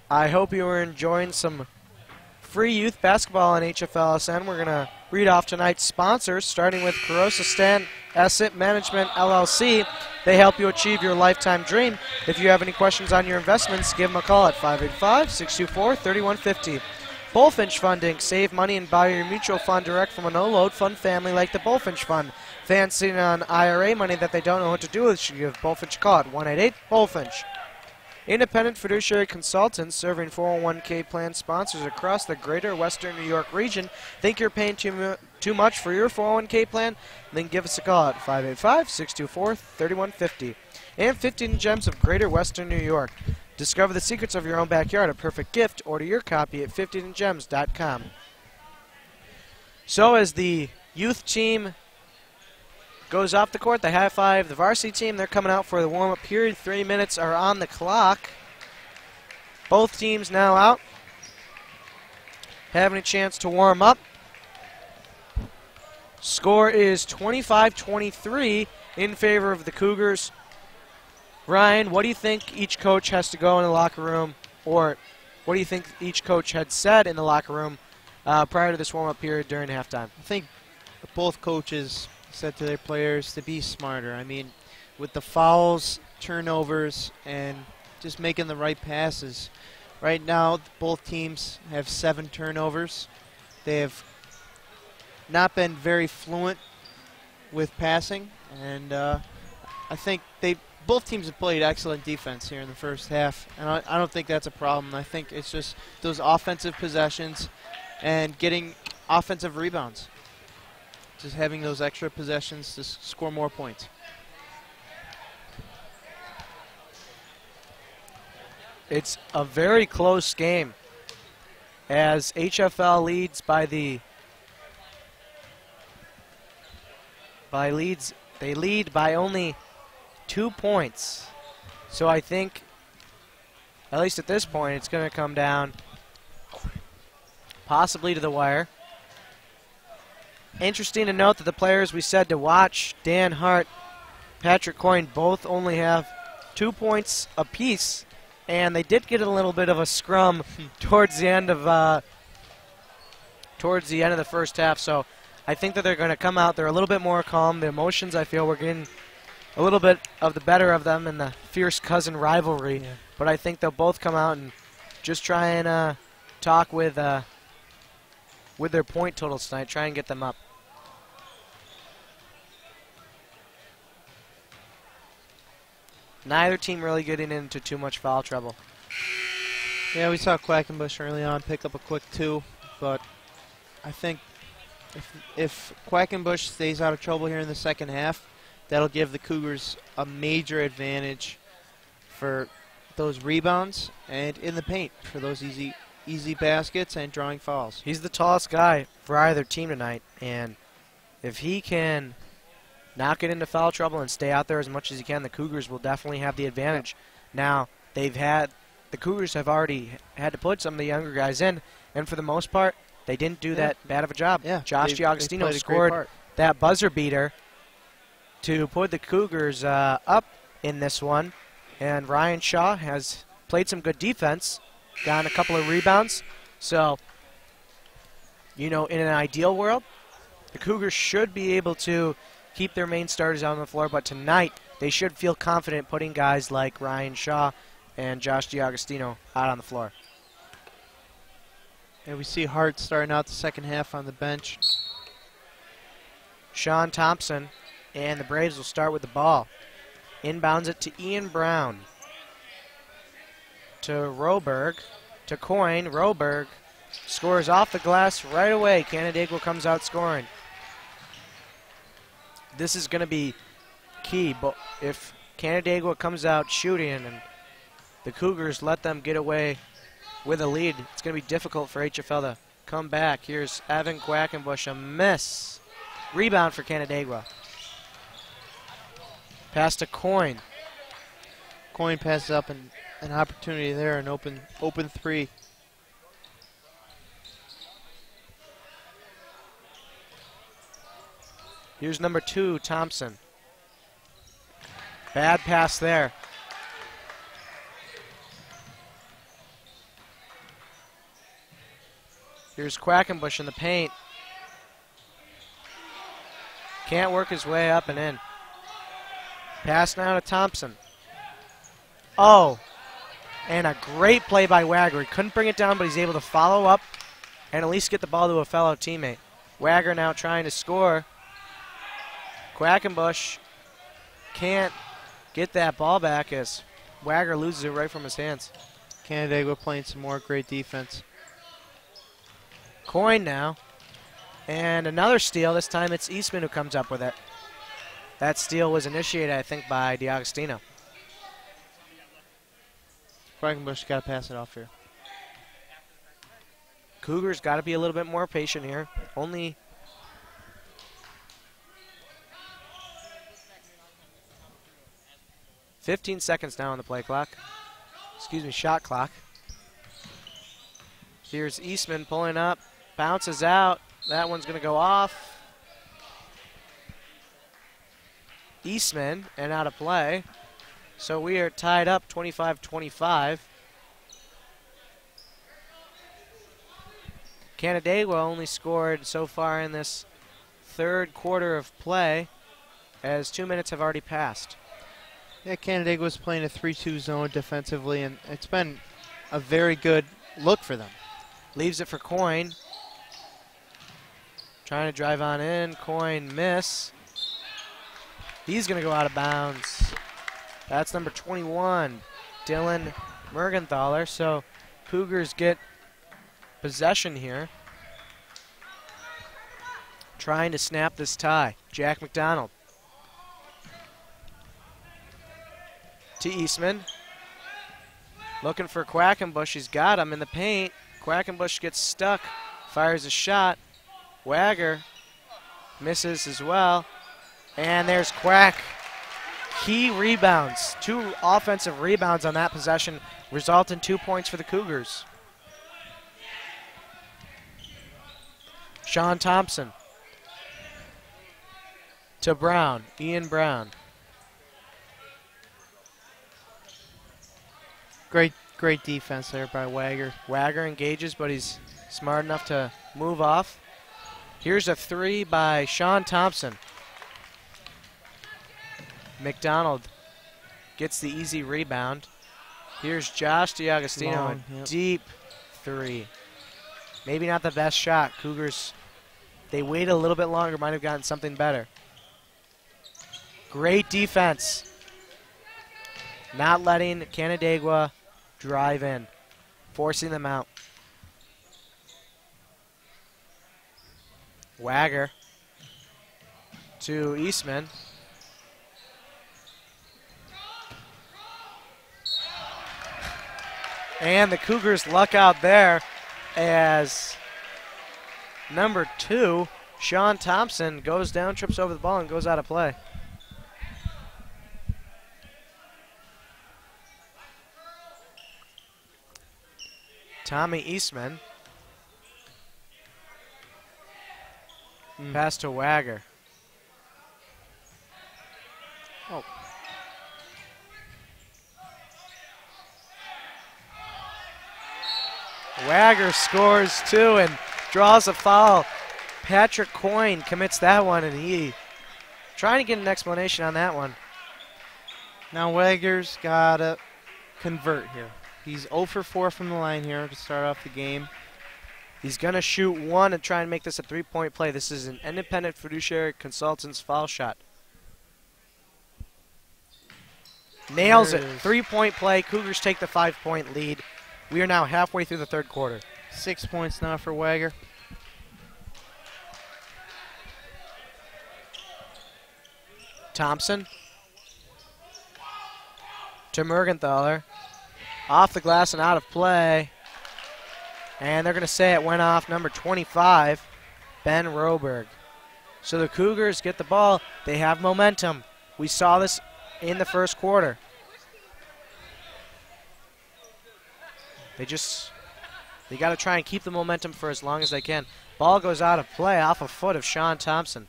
I hope you are enjoying some free youth basketball on HF-LSN. We're going to read off tonight's sponsors, starting with Carosa Stan Asset Management LLC. They help you achieve your lifetime dream. If you have any questions on your investments, give them a call at 585-624-3150. Bullfinch Funding. Save money and buy your mutual fund direct from a no-load fund family like the Bullfinch Fund. Fans sitting on IRA money that they don't know what to do with should give Bullfinch a call at 188-BULLFINCH. Independent fiduciary consultants serving 401k plan sponsors across the greater Western New York region. Think you're paying too much for your 401k plan? Then give us a call at 585-624-3150. And 15 Gems of Greater Western New York. Discover the secrets of your own backyard, a perfect gift. Order your copy at 15gems.com. So as the youth team goes off the court, they high-five the varsity team. They're coming out for the warm-up period. 3 minutes are on the clock. Both teams now out, having a chance to warm up. Score is 25-23 in favor of the Cougars. Ryan, what do you think each coach has to go in the locker room, or what do you think each coach had said in the locker room prior to this warm-up period during halftime? I think both coaches said to their players to be smarter. I mean, with the fouls, turnovers, and just making the right passes. Right now, both teams have 7 turnovers. They have not been very fluent with passing, and I think both teams have played excellent defense here in the first half, and I don't think that's a problem. I think it's just those offensive possessions and getting offensive rebounds. Just having those extra possessions to score more points. It's a very close game as HF-L leads they lead by only 2 points. So I think, at least at this point, it's going to come down possibly to the wire. Interesting to note that the players we said to watch, Dan Hart, Patrick Coyne, both only have 2 points apiece, and they did get a little bit of a scrum towards the end of the first half. So I think that they're going to come out. They're a little bit more calm. The emotions, I feel, were getting a little bit of the better of them in the fierce cousin rivalry. Yeah. But I think they'll both come out and just try and talk with their point totals tonight, try and get them up. Neither team really getting into too much foul trouble. Yeah, we saw Quackenbush early on pick up a quick 2, but I think if Quackenbush stays out of trouble here in the second half, that'll give the Cougars a major advantage for those rebounds and in the paint for those easy baskets and drawing fouls. He's the tallest guy for either team tonight, and if he can not get into foul trouble and stay out there as much as he can, the Cougars will definitely have the advantage. Now, the Cougars have already had to put some of the younger guys in, and for the most part, they didn't do that bad of a job. Yeah, Josh Giagostino scored that buzzer beater to put the Cougars up in this one, and Ryan Shaw has played some good defense, gotten a couple of rebounds. So, in an ideal world, the Cougars should be able to keep their main starters out on the floor, but tonight they should feel confident putting guys like Ryan Shaw and Josh Giagostino out on the floor. And we see Hart starting out the second half on the bench. Sean Thompson and the Braves will start with the ball. Inbounds it to Ian Brown. To Roberg. To Coyne. Roberg scores off the glass right away. Canandaigua comes out scoring. This is going to be key, but if Canandaigua comes out shooting and the Cougars let them get away with a lead, it's going to be difficult for HF-L to come back. Here's Evan Quackenbush, a miss. Rebound for Canandaigua. Pass to Coyne. Coyne passes up an opportunity there, an open 3. Here's number 2, Thompson. Bad pass there. Here's Quackenbush in the paint. Can't work his way up and in. Pass now to Thompson. Oh, and a great play by Wagger. He couldn't bring it down, but he's able to follow up and at least get the ball to a fellow teammate. Wagger now trying to score. Quackenbush can't get that ball back as Wagger loses it right from his hands. Canandaigua playing some more great defense. Coin now. And another steal. This time it's Eastman who comes up with it. That steal was initiated, I think, by DiAgostino. Quackenbush got to pass it off here. Cougars got to be a little bit more patient here. Only 15 seconds now on the play clock. Excuse me, shot clock. Here's Eastman pulling up. Bounces out. That one's going to go off. Eastman and out of play. So we are tied up 25-25. Canandaigua only scored so far in this third quarter of play as 2 minutes have already passed. Yeah, Canandaigua was playing a 3-2 zone defensively, and it's been a very good look for them. Leaves it for Coyne. Trying to drive on in. Coyne miss. He's going to go out of bounds. That's number 21, Dylan Mergenthaler. So Cougars get possession here. Trying to snap this tie. Jack McDonald. To Eastman. Looking for Quackenbush. He's got him in the paint. Quackenbush gets stuck. Fires a shot. Wagger misses as well. And there's Quack. Key rebounds. 2 offensive rebounds on that possession result in 2 points for the Cougars. Sean Thompson. To Brown. Ian Brown. Great defense there by Wagger. Wagger engages, but he's smart enough to move off. Here's a 3 by Sean Thompson. McDonald gets the easy rebound. Here's Josh DiAgostino, Long, a yep. deep 3. Maybe not the best shot. Cougars, they waited a little bit longer, might have gotten something better. Great defense. Not letting Canandaigua drive in, forcing them out. Wagger to Eastman. And the Cougars luck out there as number 2, Sean Thompson, goes down, trips over the ball, and goes out of play. Tommy Eastman. Pass to Wagger. Oh. Wagger scores 2 and draws a foul. Patrick Coyne commits that one, and he trying to get an explanation on that one. Now Wagger's got to convert here. He's 0 for 4 from the line here to start off the game. He's going to shoot 1 and try and make this a 3-point play. This is an independent fiduciary consultant's foul shot. Nails it. 3-point play. Cougars take the 5-point lead. We are now halfway through the third quarter. 6 points now for Wagger. Thompson to Mergenthaler. Off the glass and out of play. And they're going to say it went off number 25, Ben Roberg. So the Cougars get the ball. They have momentum. We saw this in the first quarter. They got to try and keep the momentum for as long as they can. Ball goes out of play off a foot of Sean Thompson.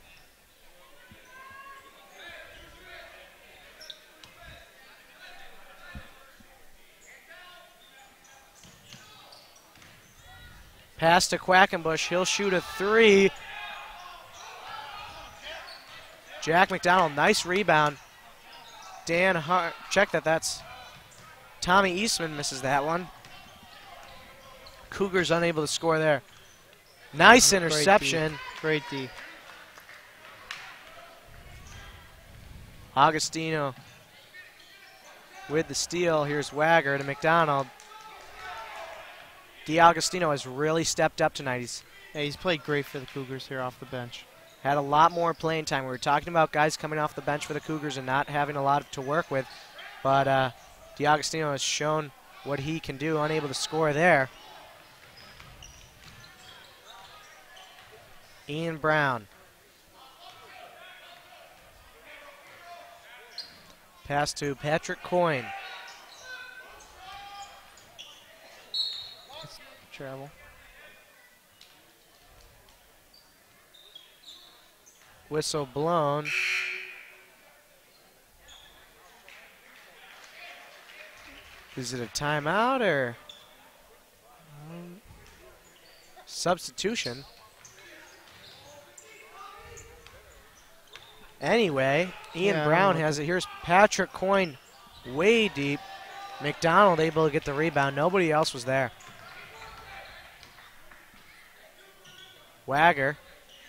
Pass to Quackenbush. He'll shoot a three. Jack McDonald, nice rebound. Dan Hart, check that. That's Tommy Eastman misses that one. Cougars unable to score there. Nice interception. Great D. Agostino with the steal. Here's Wagger to McDonald. D'Agostino has really stepped up tonight. He's played great for the Cougars here off the bench. Had a lot more playing time. We were talking about guys coming off the bench for the Cougars and not having a lot to work with. But D'Agostino has shown what he can do, unable to score there. Ian Brown. Pass to Patrick Coyne. Travel. Whistle blown. Is it a timeout or substitution? Anyway, Ian Brown has it. Here's Patrick Coyne way deep. McDonald able to get the rebound. Nobody else was there. Wagger.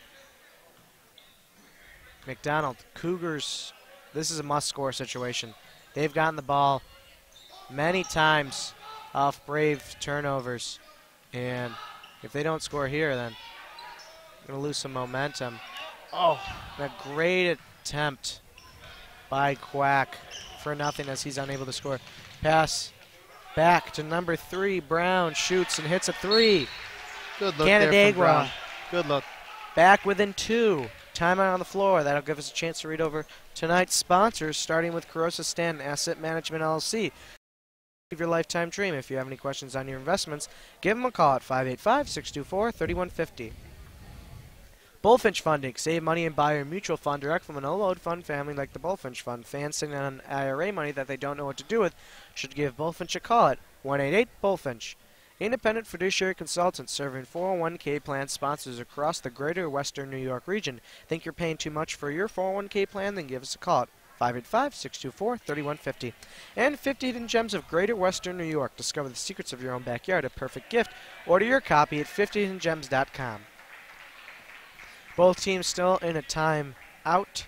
McDonald. Cougars, this is a must-score situation. They've gotten the ball many times off Brave turnovers. And if they don't score here, then they're going to lose some momentum. Oh, a great attempt by Quack for nothing as he's unable to score. Pass back to number 3. Brown shoots and hits a 3. Good look Canandaigua. there from Brown. Good look. Back within 2. Timeout on the floor. That'll give us a chance to read over tonight's sponsors, starting with Carosa Stanton Asset Management LLC. Your lifetime dream. If you have any questions on your investments, give them a call at 585-624-3150. Bullfinch Funding. Save money and buy your mutual fund direct from a no-load fund family like the Bullfinch Fund. Fans sitting on IRA money that they don't know what to do with should give Bullfinch a call at 188-BULLFINCH. Independent fiduciary consultants serving 401k plan sponsors across the greater western New York region. Think you're paying too much for your 401k plan? Then give us a call at 585-624-3150. And 50 Hidden Gems of Greater Western New York. Discover the secrets of your own backyard. A perfect gift. Order your copy at 50hiddengems.com. Both teams still in a timeout.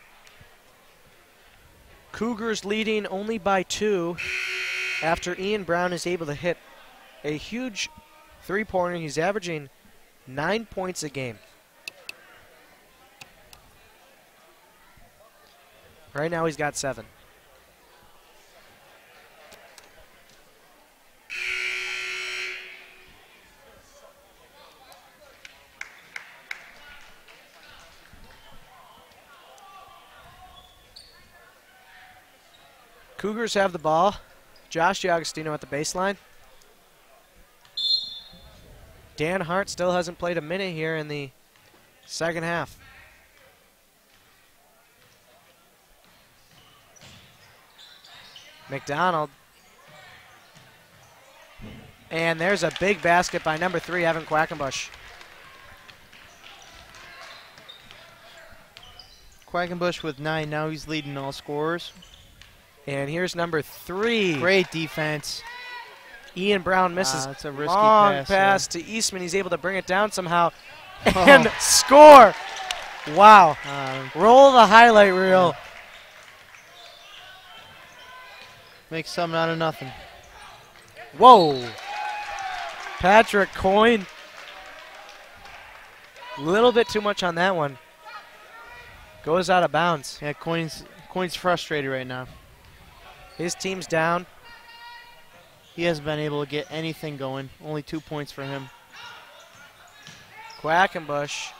Cougars leading only by 2 after Ian Brown is able to hit a huge three-pointer. He's averaging 9 points a game. Right now he's got 7. Cougars have the ball. Josh D'Agostino at the baseline. Dan Hart still hasn't played a minute here in the second half. McDonald. And there's a big basket by number 3, Evan Quackenbush. Quackenbush with 9. Now he's leading all scorers. And here's number 3. Great defense. Ian Brown misses. That's a risky long pass yeah. to Eastman. He's able to bring it down somehow and score. Wow. Roll the highlight reel. Makes something out of nothing. Whoa. Patrick Coyne. A little bit too much on that one. Goes out of bounds. Yeah, Coyne's frustrated right now. His team's down. He hasn't been able to get anything going. Only 2 points for him. Quackenbush.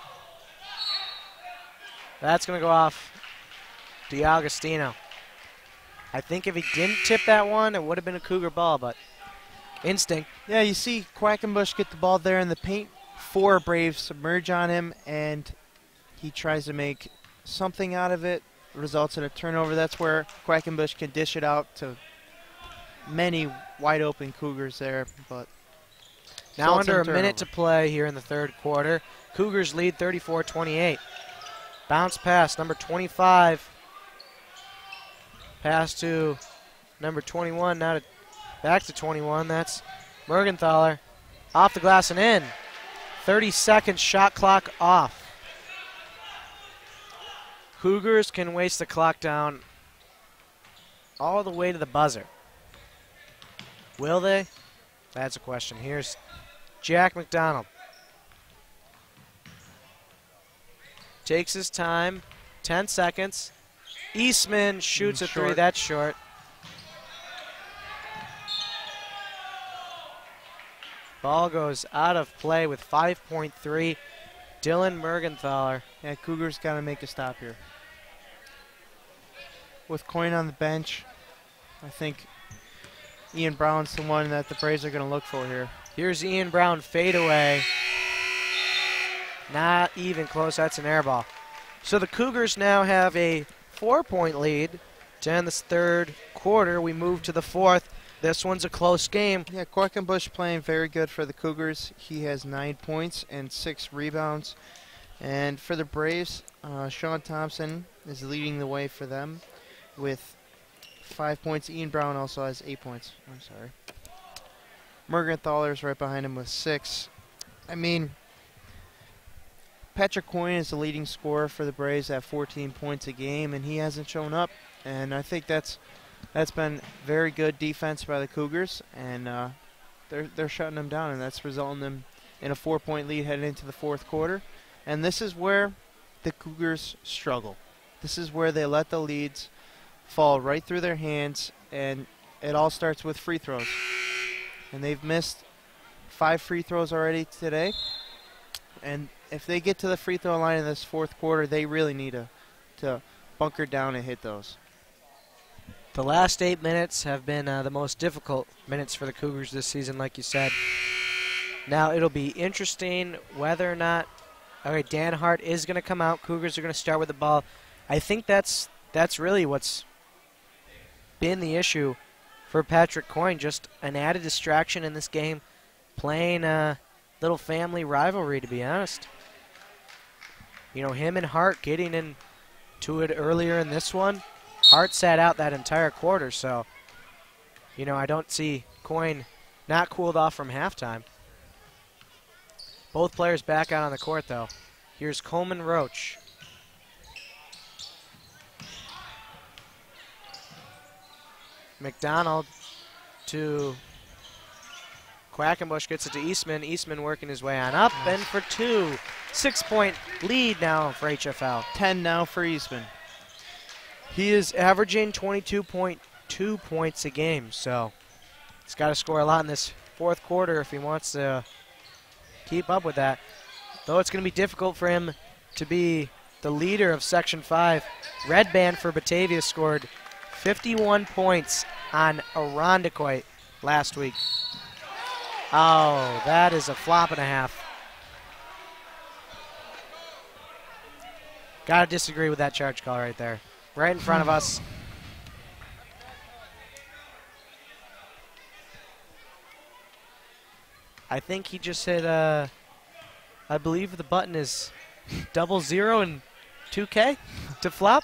That's going to go off D'Agostino. I think if he didn't tip that one, it would have been a Cougar ball, but instinct. Yeah, you see Quackenbush get the ball there in the paint. 4 Braves submerge on him, and he tries to make something out of it. Results in a turnover. That's where Quackenbush can dish it out to many wide open Cougars there, but Now Results in under a turnover. minute to play here in the third quarter. Cougars lead 34-28. Bounce pass, number 25. Pass to number 21, now to back to 21. That's Mergenthaler. Off the glass and in. 30 seconds, shot clock off. Cougars can waste the clock down all the way to the buzzer. Will they? That's a question. Here's Jack McDonald. Takes his time, 10 seconds. Eastman shoots a three, that's short. Ball goes out of play with 5.3. Dylan Mergenthaler. Yeah, Cougars got to make a stop here. With Coyne on the bench, I think Ian Brown's the one that the Braves are going to look for here. Here's Ian Brown, fadeaway. Not even close, that's an air ball. So the Cougars now have a 4-point lead to end this third quarter. We move to the fourth. This one's a close game. Yeah, Quackenbush playing very good for the Cougars. He has 9 points and 6 rebounds. And for the Braves, Sean Thompson is leading the way for them with 5 points. Ian Brown also has 8 points. I'm sorry. Mergenthaler's right behind him with 6. I mean, Patrick Coyne is the leading scorer for the Braves at 14 points a game, and he hasn't shown up. And I think that's been very good defense by the Cougars, and they're shutting them down, and that's resulting them in a 4-point lead heading into the fourth quarter. And this is where the Cougars struggle. This is where they let the leads fall right through their hands, and it all starts with free throws. And they've missed 5 free throws already today. And if they get to the free throw line in this fourth quarter, they really need to bunker down and hit those. The last 8 minutes have been the most difficult minutes for the Cougars this season, like you said. Now it'll be interesting whether or not Dan Hart is going to come out. Cougars are going to start with the ball. I think that's really what's been the issue for Patrick Coyne, just an added distraction in this game, playing a little family rivalry, to be honest. You know, him and Hart getting into it earlier in this one. Hart sat out that entire quarter, so, you know, I don't see Coyne not cooled off from halftime. Both players back out on the court, though. Here's Coleman Roach. McDonald to Quackenbush, gets it to Eastman. Eastman working his way on up, and for 2. 6-point lead now for HF-L. 10 now for Eastman. He is averaging 22.2 points a game, so he's got to score a lot in this fourth quarter if he wants to keep up with that. Though it's going to be difficult for him to be the leader of Section 5. Red Band for Batavia scored 51 points on Irondequoit last week. Oh, that is a flop and a half. Got to disagree with that charge call right there. Right in front of us. I think he just hit, I believe the button is 00 and 2K to flop.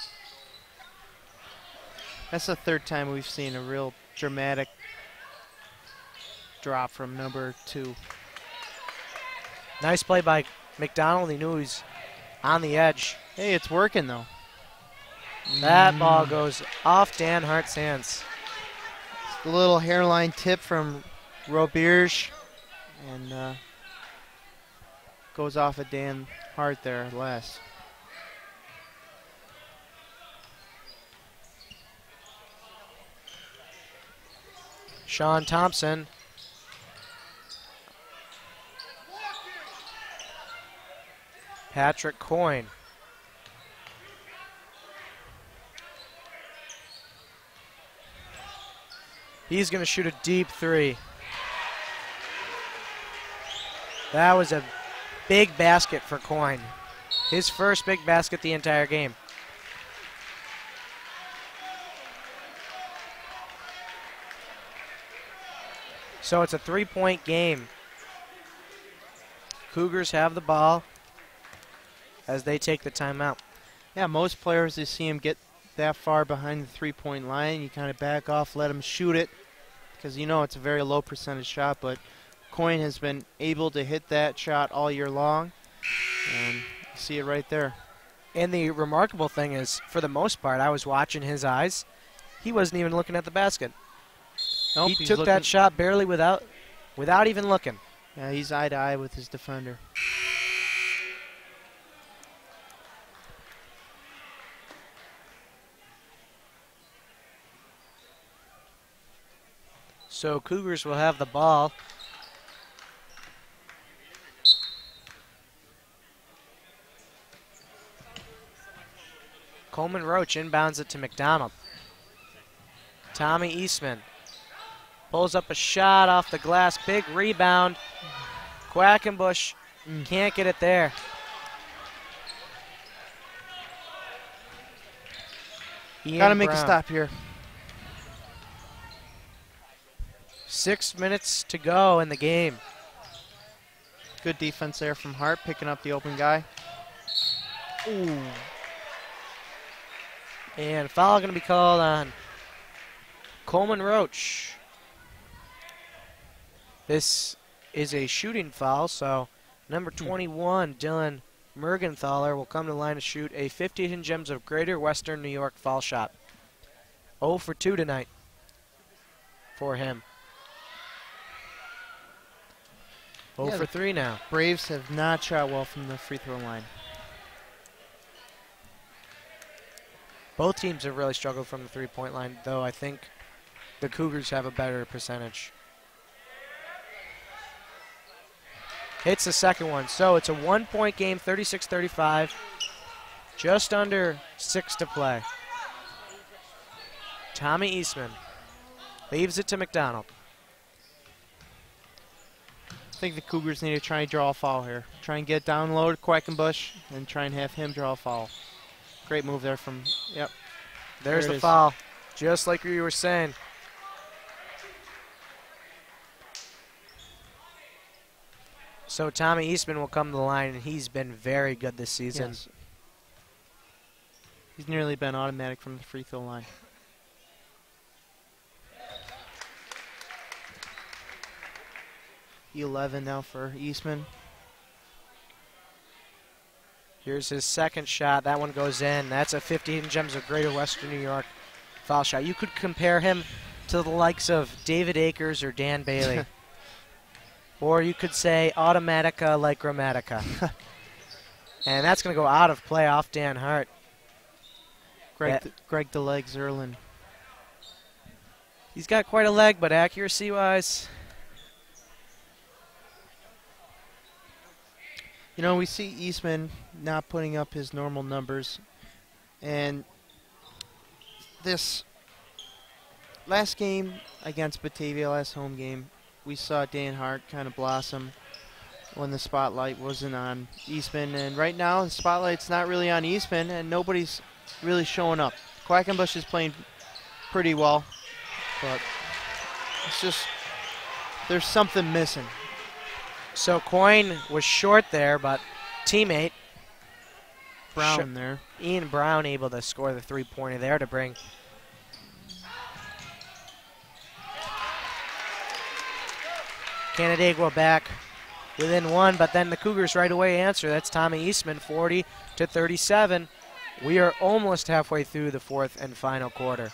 That's the third time we've seen a real dramatic drop from number 2. Nice play by McDonald. He knew he was on the edge. Hey, it's working, though. That ball goes off Dan Hart's hands. A little hairline tip from Robierge, and goes off of Dan Hart there last. Sean Thompson. Patrick Coyne. He's going to shoot a deep 3. That was a big basket for Coyne. His first big basket the entire game. So it's a 3-point game Cougars have the ball as they take the timeout. Yeah, most players, you see them get that far behind the three-point line. You kind of back off, let them shoot it, because you know it's a very low percentage shot, but Coyne has been able to hit that shot all year long, and you see it right there. And the remarkable thing is, for the most part, I was watching his eyes. He wasn't even looking at the basket. Nope, he took that shot barely without even looking. Yeah, he's eye to eye with his defender. So Cougars will have the ball. Coleman Roach inbounds it to McDonald. Tommy Eastman pulls up a shot off the glass. Big rebound. Quackenbush can't get it there. Got to make a stop here. 6 minutes to go in the game. Good defense there from Hart, picking up the open guy. Ooh. And foul going to be called on Coleman Roach. This is a shooting foul, so number 21, Dylan Mergenthaler, will come to the line to shoot a 50 Hidden Gems of Greater Western New York foul shot. 0 for 2 tonight for him. 0 for 3 now. Braves have not shot well from the free throw line. Both teams have really struggled from the three-point line, though I think the Cougars have a better percentage. Hits the second one. So it's a one-point game, 36-35. Just under 6 to play. Tommy Eastman leaves it to McDonald. I think the Cougars need to try and draw a foul here. Try and get down low to Quackenbush and try and have him draw a foul. Great move there from, yep. There's the foul, just like you were saying. So Tommy Eastman will come to the line, and he's been very good this season. Yes. He's nearly been automatic from the free throw line. .11 now for Eastman. Here's his second shot. That one goes in. That's a 50 Hidden Gems of Greater Western New York foul shot. You could compare him to the likes of David Akers or Dan Bailey. Or you could say Automatica like Grammatica. And that's going to go out of play off Dan Hart. Greg the Legs Erlin. He's got quite a leg, but accuracy-wise... You know, we see Eastman not putting up his normal numbers. And this last game against Batavia, last home game, we saw Dan Hart kind of blossom when the spotlight wasn't on Eastman. And right now, the spotlight's not really on Eastman, and nobody's really showing up. Quackenbush is playing pretty well, but it's just, there's something missing. So Coyne was short there, but teammate Brown there. Ian Brown able to score the three-pointer there to bring Canandaigua back within one, but then the Cougars right away answer. That's Tommy Eastman, 40-37. We are almost halfway through the fourth and final quarter.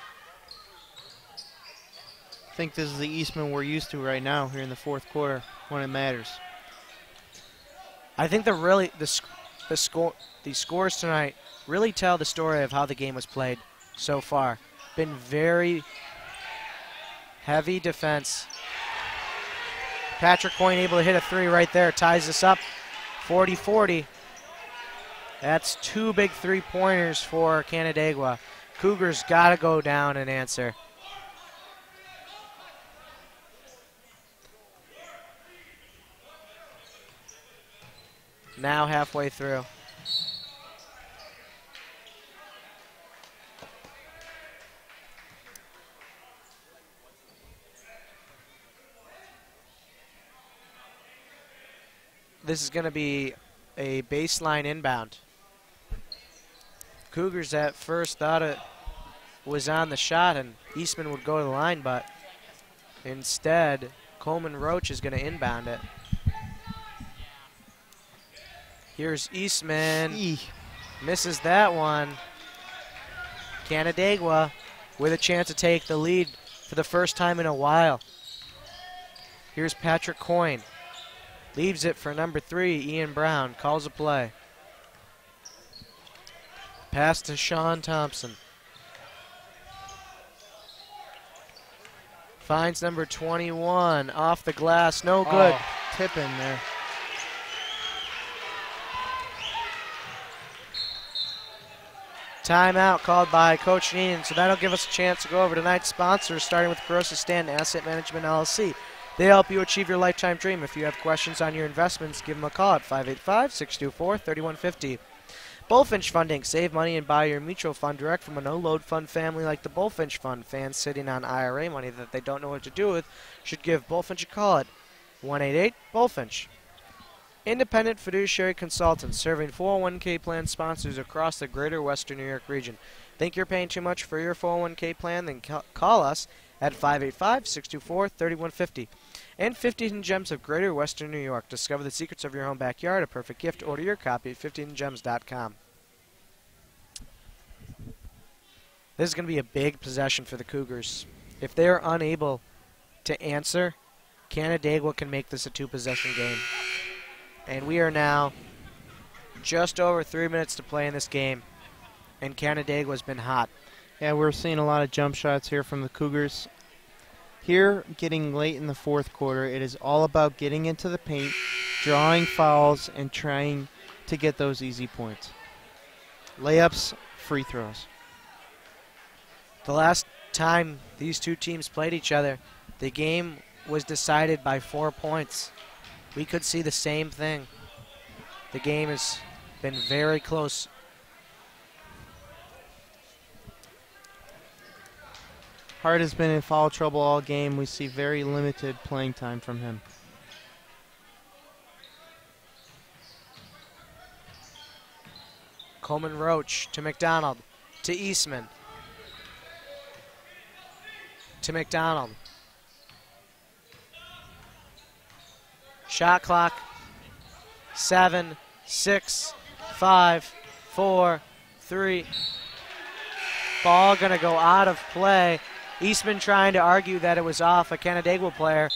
I think this is the Eastman we're used to right now here in the fourth quarter when it matters. I think the scores tonight really tell the story of how the game was played so far. Been very heavy defense. Patrick Coyne able to hit a three right there, ties us up 40-40. That's two big three-pointers for Canandaigua. Cougars got to go down and answer. Now halfway through. this is going to be a baseline inbound. Cougars at first thought it was on the shot and Eastman would go to the line, but instead Coleman Roach is going to inbound it. Here's Eastman. Misses that one. Canandaigua with a chance to take the lead for the first time in a while. Here's Patrick Coyne. Leaves it for number 3, Ian Brown. Calls a play. Pass to Sean Thompson. Finds number 21 off the glass. No good. Oh, tip in there. Timeout called by Coach Neenan, so that'll give us a chance to go over tonight's sponsors, starting with Carosa Stanton Asset Management LLC. They help you achieve your lifetime dream. If you have questions on your investments, give them a call at 585-624-3150. Bullfinch Funding. Save money and buy your mutual fund direct from a no-load fund family like the Bullfinch Fund. Fans sitting on IRA money that they don't know what to do with should give Bullfinch a call at 188-BULLFINCH. Independent fiduciary consultants serving 401k plan sponsors across the greater Western New York region. Think you're paying too much for your 401k plan? Then call us at 585-624-3150. And 15 Gems of Greater Western New York. Discover the secrets of your home backyard. A perfect gift. Order your copy at 15gems.com. This is going to be a big possession for the Cougars. If they are unable to answer, Canandaigua can make this a 2-possession game. And we are now just over 3 minutes to play in this game. And Canandaigua's been hot. Yeah, we're seeing a lot of jump shots here from the Cougars. Here, getting late in the fourth quarter, it is all about getting into the paint, drawing fouls, and trying to get those easy points. Layups, free throws. The last time these two teams played each other, the game was decided by 4 points. We could see the same thing. The game has been very close. Hart has been in foul trouble all game. We see very limited playing time from him. Coleman Roach to McDonald, to Eastman, to McDonald. Shot clock, 7, 6, 5, 4, 3. Ball gonna go out of play. Eastman trying to argue that it was off a Canandaigua player.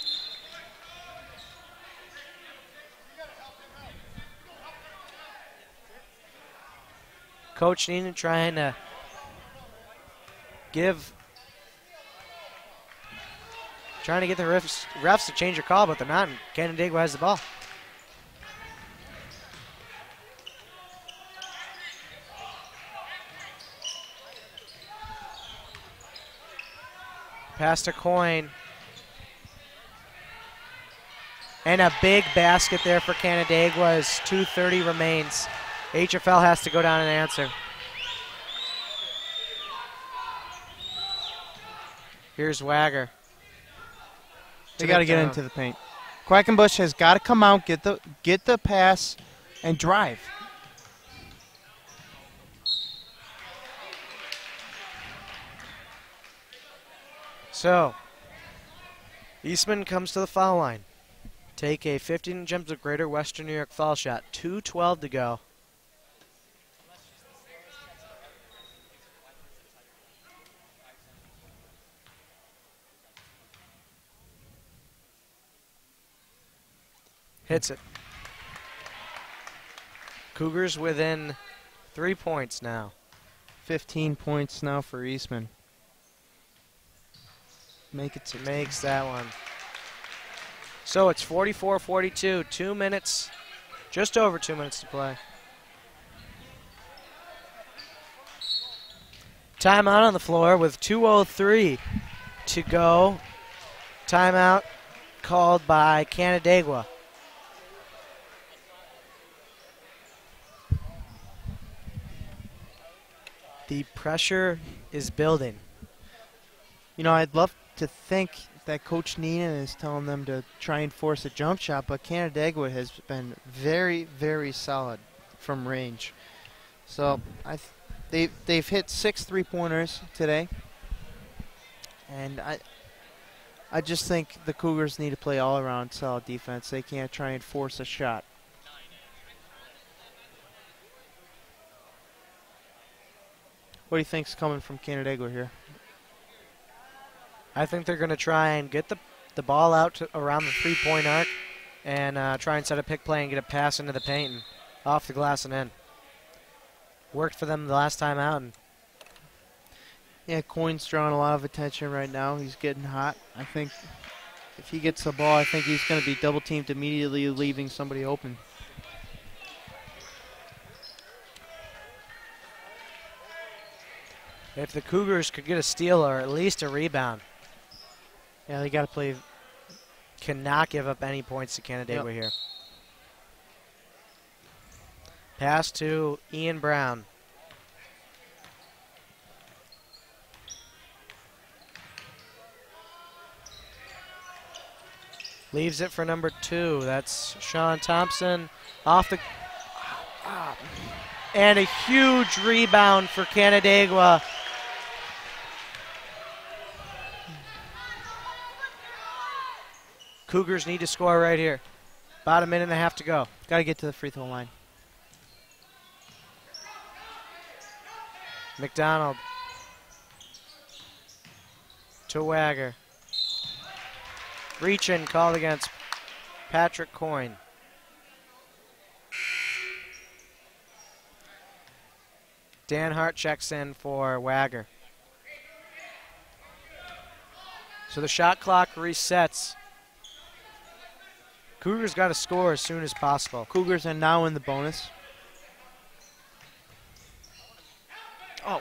Coach Neenan trying to get the refs to change their call, but they're not, and Canandaigua has the ball. Pass to Coyne. And a big basket there for Canandaigua as 2:30 remains. HF-L has to go down and answer. Here's Wagger. They got to get into the paint. Quackenbush has got to come out, get the pass, and drive. So, Eastman comes to the foul line. Take a 15 Gems of Greater Western New York foul shot. 2:12 to go. Hits it. Cougars within 3 points now. 15 points now for Eastman. Makes that one. So it's 44-42. 2 minutes, just over 2 minutes to play. Timeout on the floor with 2:03 to go. Timeout called by Canandaigua. The pressure is building. You know, I'd love to think that Coach Nina is telling them to try and force a jump shot, but Canandaigua has been very, very solid from range. So they've hit 6 3-pointers today, and I just think the Cougars need to play all-around solid defense. They can't try and force a shot. What do you think's coming from Canandaigua here? I think they're going to try and get the ball out to around the 3-point arc and try and set a pick play and get a pass into the paint and off the glass and in. Worked for them the last time out. And yeah, Coyne's drawing a lot of attention right now. He's getting hot. I think if he gets the ball, I think he's going to be double-teamed immediately, leaving somebody open. If the Cougars could get a steal or at least a rebound. Yeah, they got to play. Cannot give up any points to Canandaigua here. Pass to Ian Brown. Leaves it for number 2. That's Sean Thompson off the. And a huge rebound for Canandaigua. Cougars need to score right here. About a minute and a half to go. Got to get to the free throw line. McDonald to Wagger. Reaching called against Patrick Coyne. Dan Hart checks in for Wagger. So the shot clock resets. Cougars got to score as soon as possible. Cougars are now in the bonus. Oh.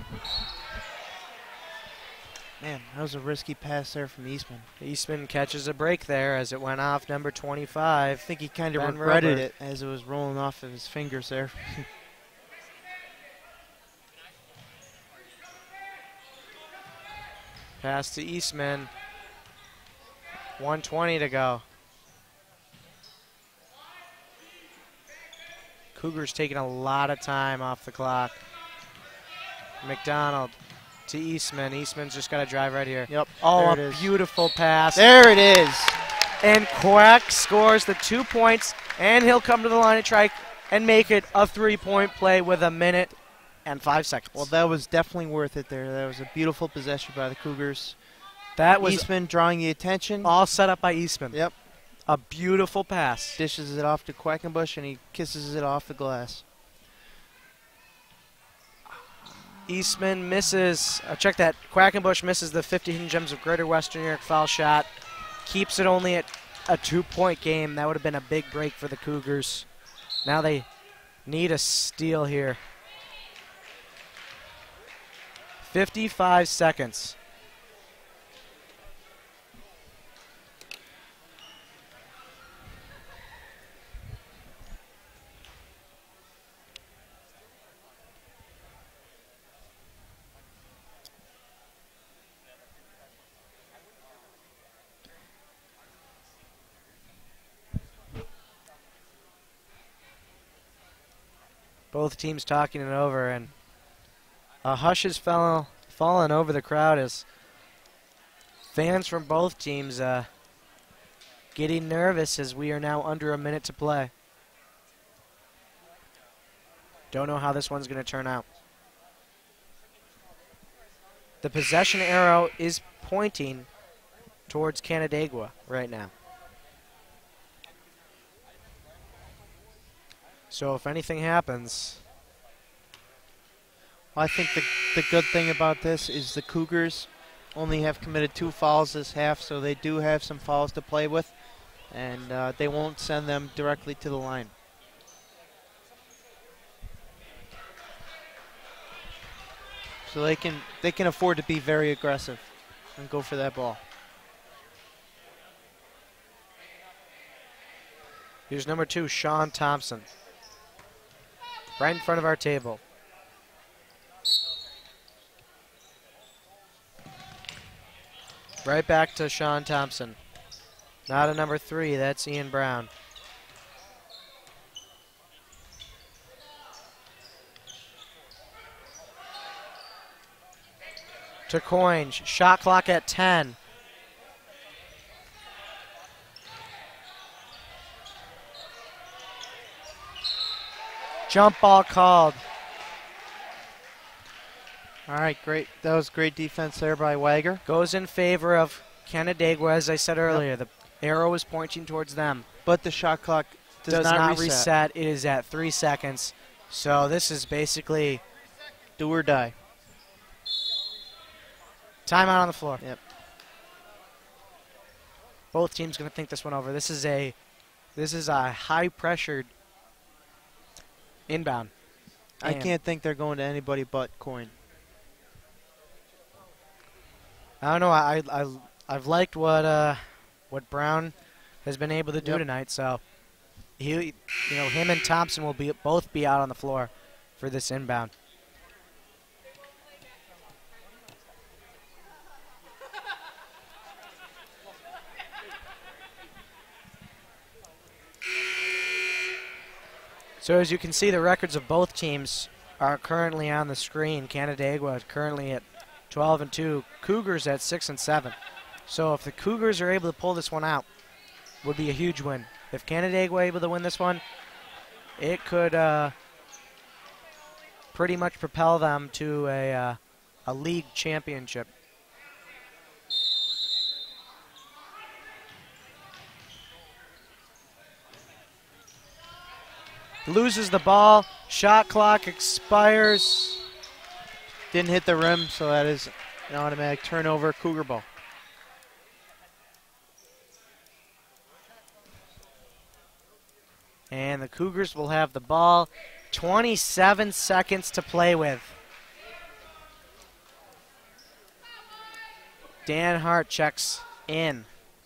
Man, that was a risky pass there from Eastman. Eastman catches a break there as it went off number 25. I think he kind of regretted it as it was rolling off of his fingers there. Pass to Eastman. 1:20 to go. Cougars taking a lot of time off the clock. McDonald to Eastman. Eastman's just got to drive right here. Yep. Oh, a beautiful pass. There it is. And Quack scores the 2 points, and he'll come to the line and try and make it a 3-point play with 1 minute and 5 seconds. Well, that was definitely worth it there. That was a beautiful possession by the Cougars. That was Eastman drawing the attention. All set up by Eastman. Yep. A beautiful pass. Dishes it off to Quackenbush, and he kisses it off the glass. Eastman misses. Check that. Quackenbush misses the 50 Hidden Gems of Greater Western New York foul shot. Keeps it only at a 2-point game. That would have been a big break for the Cougars. Now they need a steal here. 55 seconds. Both teams talking it over, and a hush has fallen over the crowd as fans from both teams getting nervous as we are now under 1 minute to play. Don't know how this one's going to turn out. The possession arrow is pointing towards Canandaigua right now. So if anything happens... Well, I think the good thing about this is the Cougars only have committed 2 fouls this half, so they do have some fouls to play with, and they won't send them directly to the line. So they can afford to be very aggressive and go for that ball. Here's number 2, Sean Thompson. Right in front of our table. Right back to Sean Thompson. Not a number 3, that's Ian Brown. To Coinge, shot clock at 10. Jump ball called. All right, great. That was great defense there by Wagger. Goes in favor of Canandaigua, as I said earlier. Yep. The arrow is pointing towards them. But the shot clock does not reset. It is at 3 seconds. So this is basically do or die. Timeout on the floor. Yep. Both teams going to think this one over. This is a high-pressured inbound. I can't think they're going to anybody but Coin. I don't know. I've liked what Brown has been able to do tonight. So him and Thompson will both be out on the floor for this inbound. So as you can see, the records of both teams are currently on the screen. Canandaigua is currently at 12-2. Cougars at 6-7. So if the Cougars are able to pull this one out, would be a huge win. If Canandaigua able to win this one, it could pretty much propel them to a league championship. Loses the ball. Shot clock expires. Didn't hit the rim, so that is an automatic turnover. Cougar ball. And the Cougars will have the ball. 27 seconds to play with. Dan Hart checks in.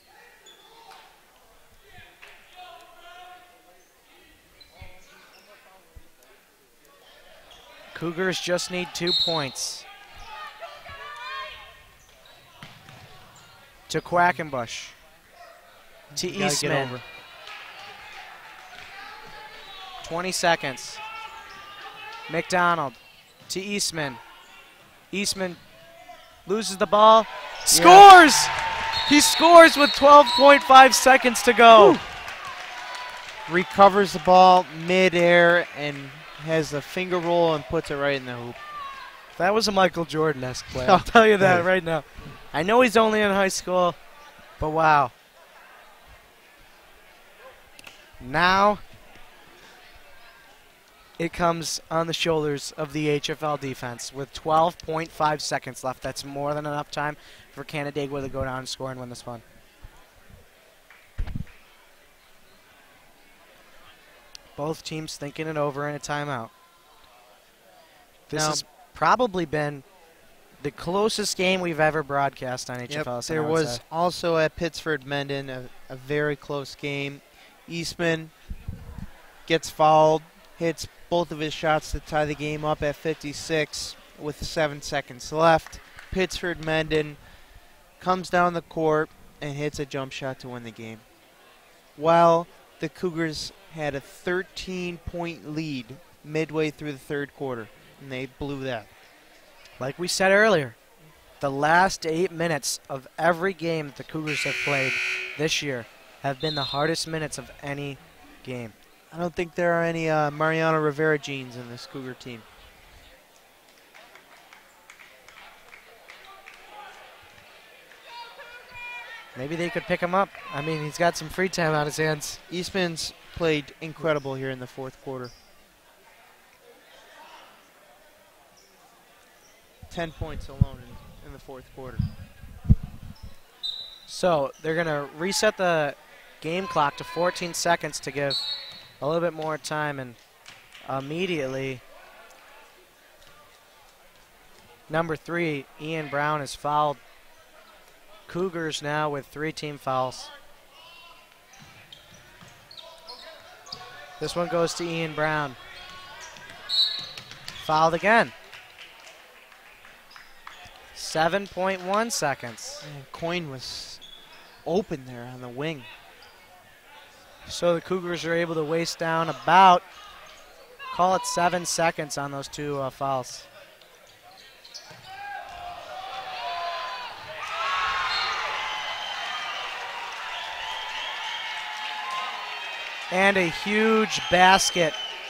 Cougars just need 2 points. To Quackenbush. To Eastman. 20 seconds. McDonald to Eastman. Eastman loses the ball. Scores! Yeah. He scores with 12.5 seconds to go. Woo. Recovers the ball midair and has a finger roll and puts it right in the hoop. That was a Michael Jordan-esque play. I'll tell you that right now. I know he's only in high school, but wow. Now it comes on the shoulders of the HF-L defense with 12.5 seconds left. That's more than enough time for Canandaigua to go down and score and win this one. Both teams thinking it over in a timeout. This has probably been the closest game we've ever broadcast on HF-L. There was also at Pittsford-Mendon a very close game. Eastman gets fouled, hits both of his shots to tie the game up at 56 with 7 seconds left. Pittsford-Mendon comes down the court and hits a jump shot to win the game. While the Cougars had a 13-point lead midway through the third quarter, and they blew that. Like we said earlier, the last 8 minutes of every game the Cougars have played this year have been the hardest minutes of any game. I don't think there are any Mariano Rivera genes in this Cougar team. Maybe they could pick him up. I mean, he's got some free time on his hands. Eastman's played incredible here in the fourth quarter. 10 points alone in the fourth quarter. So they're going to reset the game clock to 14 seconds to give a little bit more time, and immediately number 3, Ian Brown, is fouled. Cougars now with 3 team fouls. This one goes to Ian Brown. Fouled again. 7.1 seconds. Man, Coyne was open there on the wing. So the Cougars are able to waste down about, call it 7 seconds on those two fouls. And a huge basket.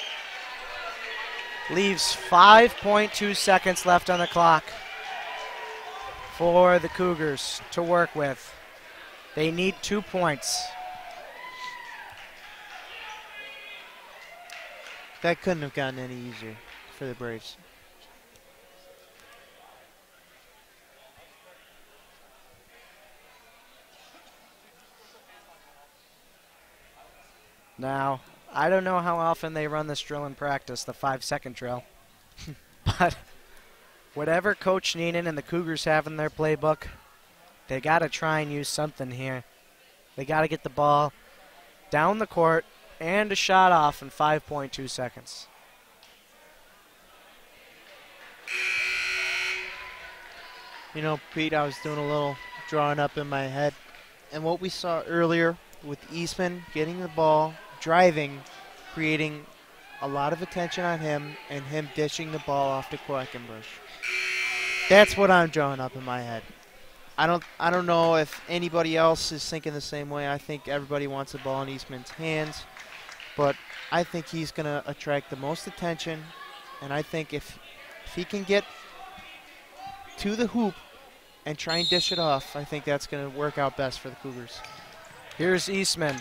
Leaves 5.2 seconds left on the clock for the Cougars to work with. They need 2 points. That couldn't have gotten any easier for the Braves. Now, I don't know how often they run this drill in practice, the 5-second drill. But whatever Coach Neenan and the Cougars have in their playbook, they got to try and use something here. They got to get the ball down the court and a shot off in 5.2 seconds. You know, Pete, I was doing a little drawing up in my head. And what we saw earlier with Eastman getting the ball, driving, creating a lot of attention on him, and him dishing the ball off to Quackenbush. That's what I'm drawing up in my head. I don't know if anybody else is thinking the same way. I think everybody wants the ball in Eastman's hands. But I think he's going to attract the most attention. And I think if he can get to the hoop and try and dish it off, I think that's going to work out best for the Cougars. Here's Eastman.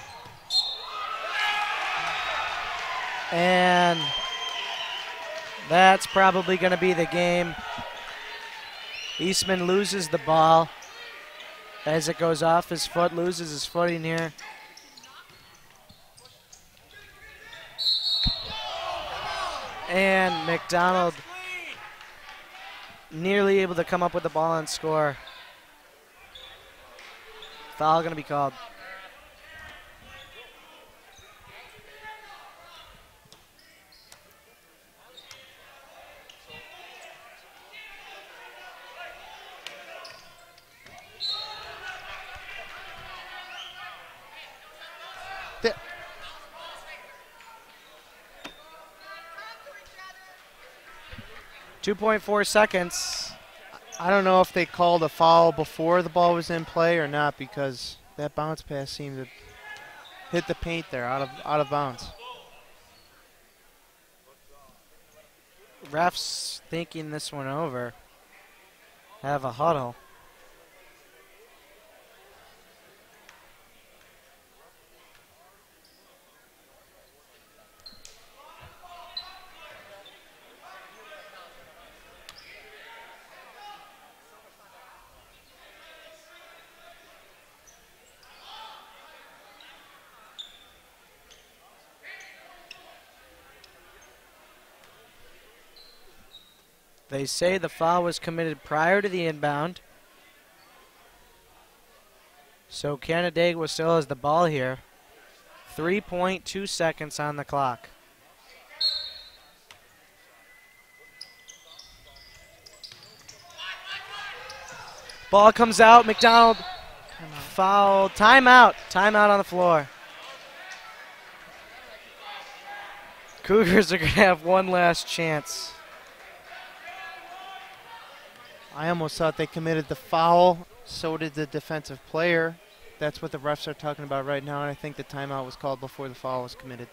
And that's probably going to be the game. Eastman loses the ball as it goes off his foot, loses his footing here. And McDonald nearly able to come up with the ball and score. Foul going to be called. The 2.4 seconds. I don't know if they called a foul before the ball was in play or not, because that bounce pass seemed to hit the paint there out of bounds. Refs thinking this one over. Have a huddle. They say the foul was committed prior to the inbound. So Canandaigua still has the ball here. 3.2 seconds on the clock. Ball comes out. McDonald foul. Timeout. Timeout on the floor. Cougars are going to have one last chance. I almost thought they committed the foul. So did the defensive player. That's what the refs are talking about right now, and I think the timeout was called before the foul was committed.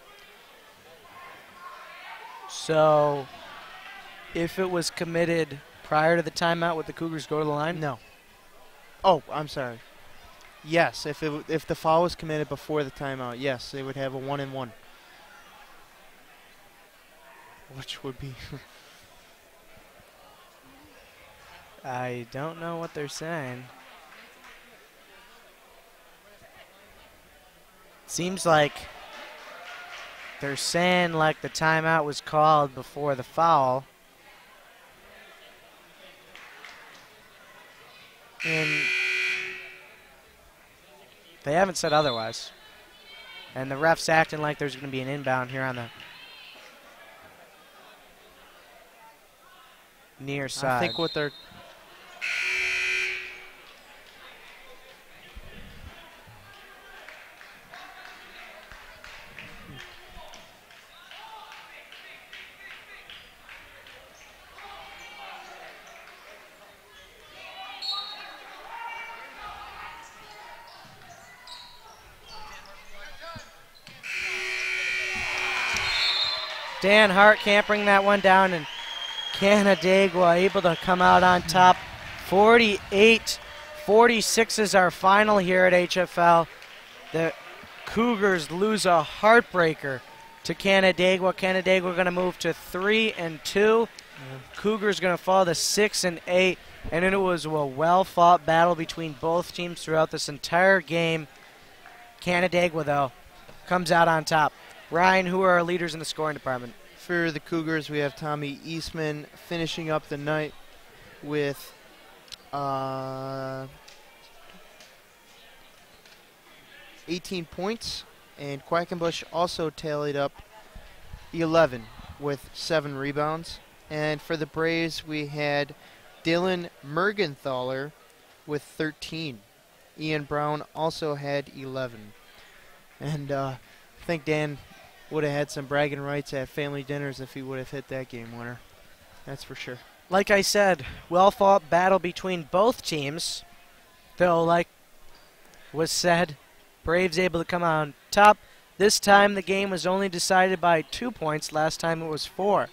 So, if it was committed prior to the timeout, would the Cougars go to the line? No. Oh, I'm sorry. Yes, if the foul was committed before the timeout, yes, they would have a 1-and-1. Which would be... I don't know what they're saying. Seems like they're saying like the timeout was called before the foul. And they haven't said otherwise. And the ref's acting like there's going to be an inbound here on the near side. I think what they're Dan Hart can't bring that one down, and Canandaigua able to come out on top. 48-46 is our final here at HF-L. The Cougars lose a heartbreaker to Canandaigua. Canandaigua going to move to 3-2. Cougars going to fall to 6-8. And it was a well-fought battle between both teams throughout this entire game. Canandaigua, though, comes out on top. Ryan, who are our leaders in the scoring department? For the Cougars, we have Tommy Eastman finishing up the night with 18 points. And Quackenbush also tallied up 11 with 7 rebounds. And for the Braves, we had Dylan Mergenthaler with 13. Ian Brown also had 11. And I think Dan would have had some bragging rights at family dinners if he would have hit that game winner. That's for sure. Like I said, well-fought battle between both teams. Though, like was said, Braves able to come on top. This time the game was only decided by 2 points. Last time it was 4.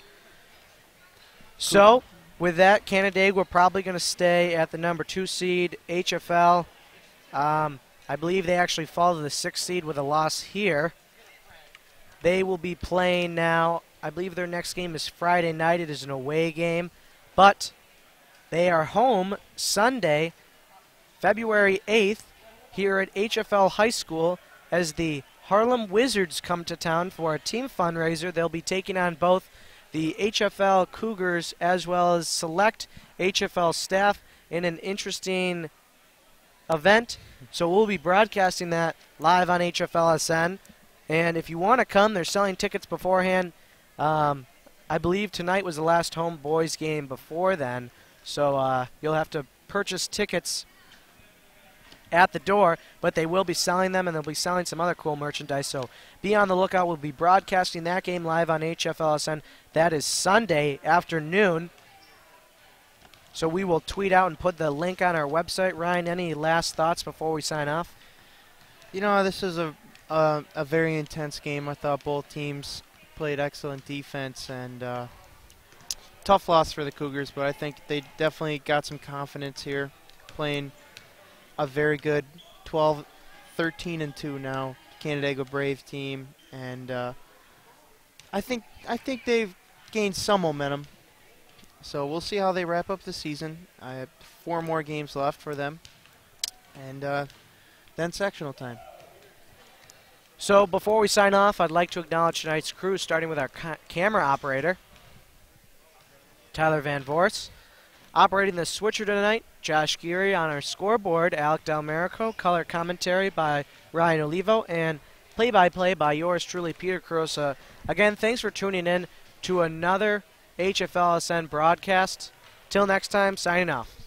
So, with that, Canandaigua probably going to stay at the number 2 seed. HF-L, I believe they actually fall to the 6th seed with a loss here. They will be playing now. I believe their next game is Friday night. It is an away game. But they are home Sunday, February 8th, here at HF-L High School as the Harlem Wizards come to town for a team fundraiser. They'll be taking on both the HF-L Cougars as well as select HF-L staff in an interesting event. So we'll be broadcasting that live on HF-LSN. And if you want to come, they're selling tickets beforehand. I believe tonight was the last home boys game before then. So you'll have to purchase tickets at the door, but they will be selling them, and they'll be selling some other cool merchandise. So be on the lookout. We'll be broadcasting that game live on HF-LSN. That is Sunday afternoon. So we will tweet out and put the link on our website. Ryan, any last thoughts before we sign off? You know, this is a very intense game. I thought both teams played excellent defense, and tough loss for the Cougars, but I think they definitely got some confidence here, playing a very good 13-2 now Canandaigua Braves team, and I think they've gained some momentum. So we'll see how they wrap up the season. I have 4 more games left for them, and then sectional time. So before we sign off, I'd like to acknowledge tonight's crew, starting with our camera operator, Tyler Van Vorst. Operating the switcher tonight, Josh Geary. On our scoreboard, Alec Delmerico. Color commentary by Ryan Olivo. And play-by-play by yours truly, Peter Carosa. Again, thanks for tuning in to another HF-LSN broadcast. Till next time, signing off.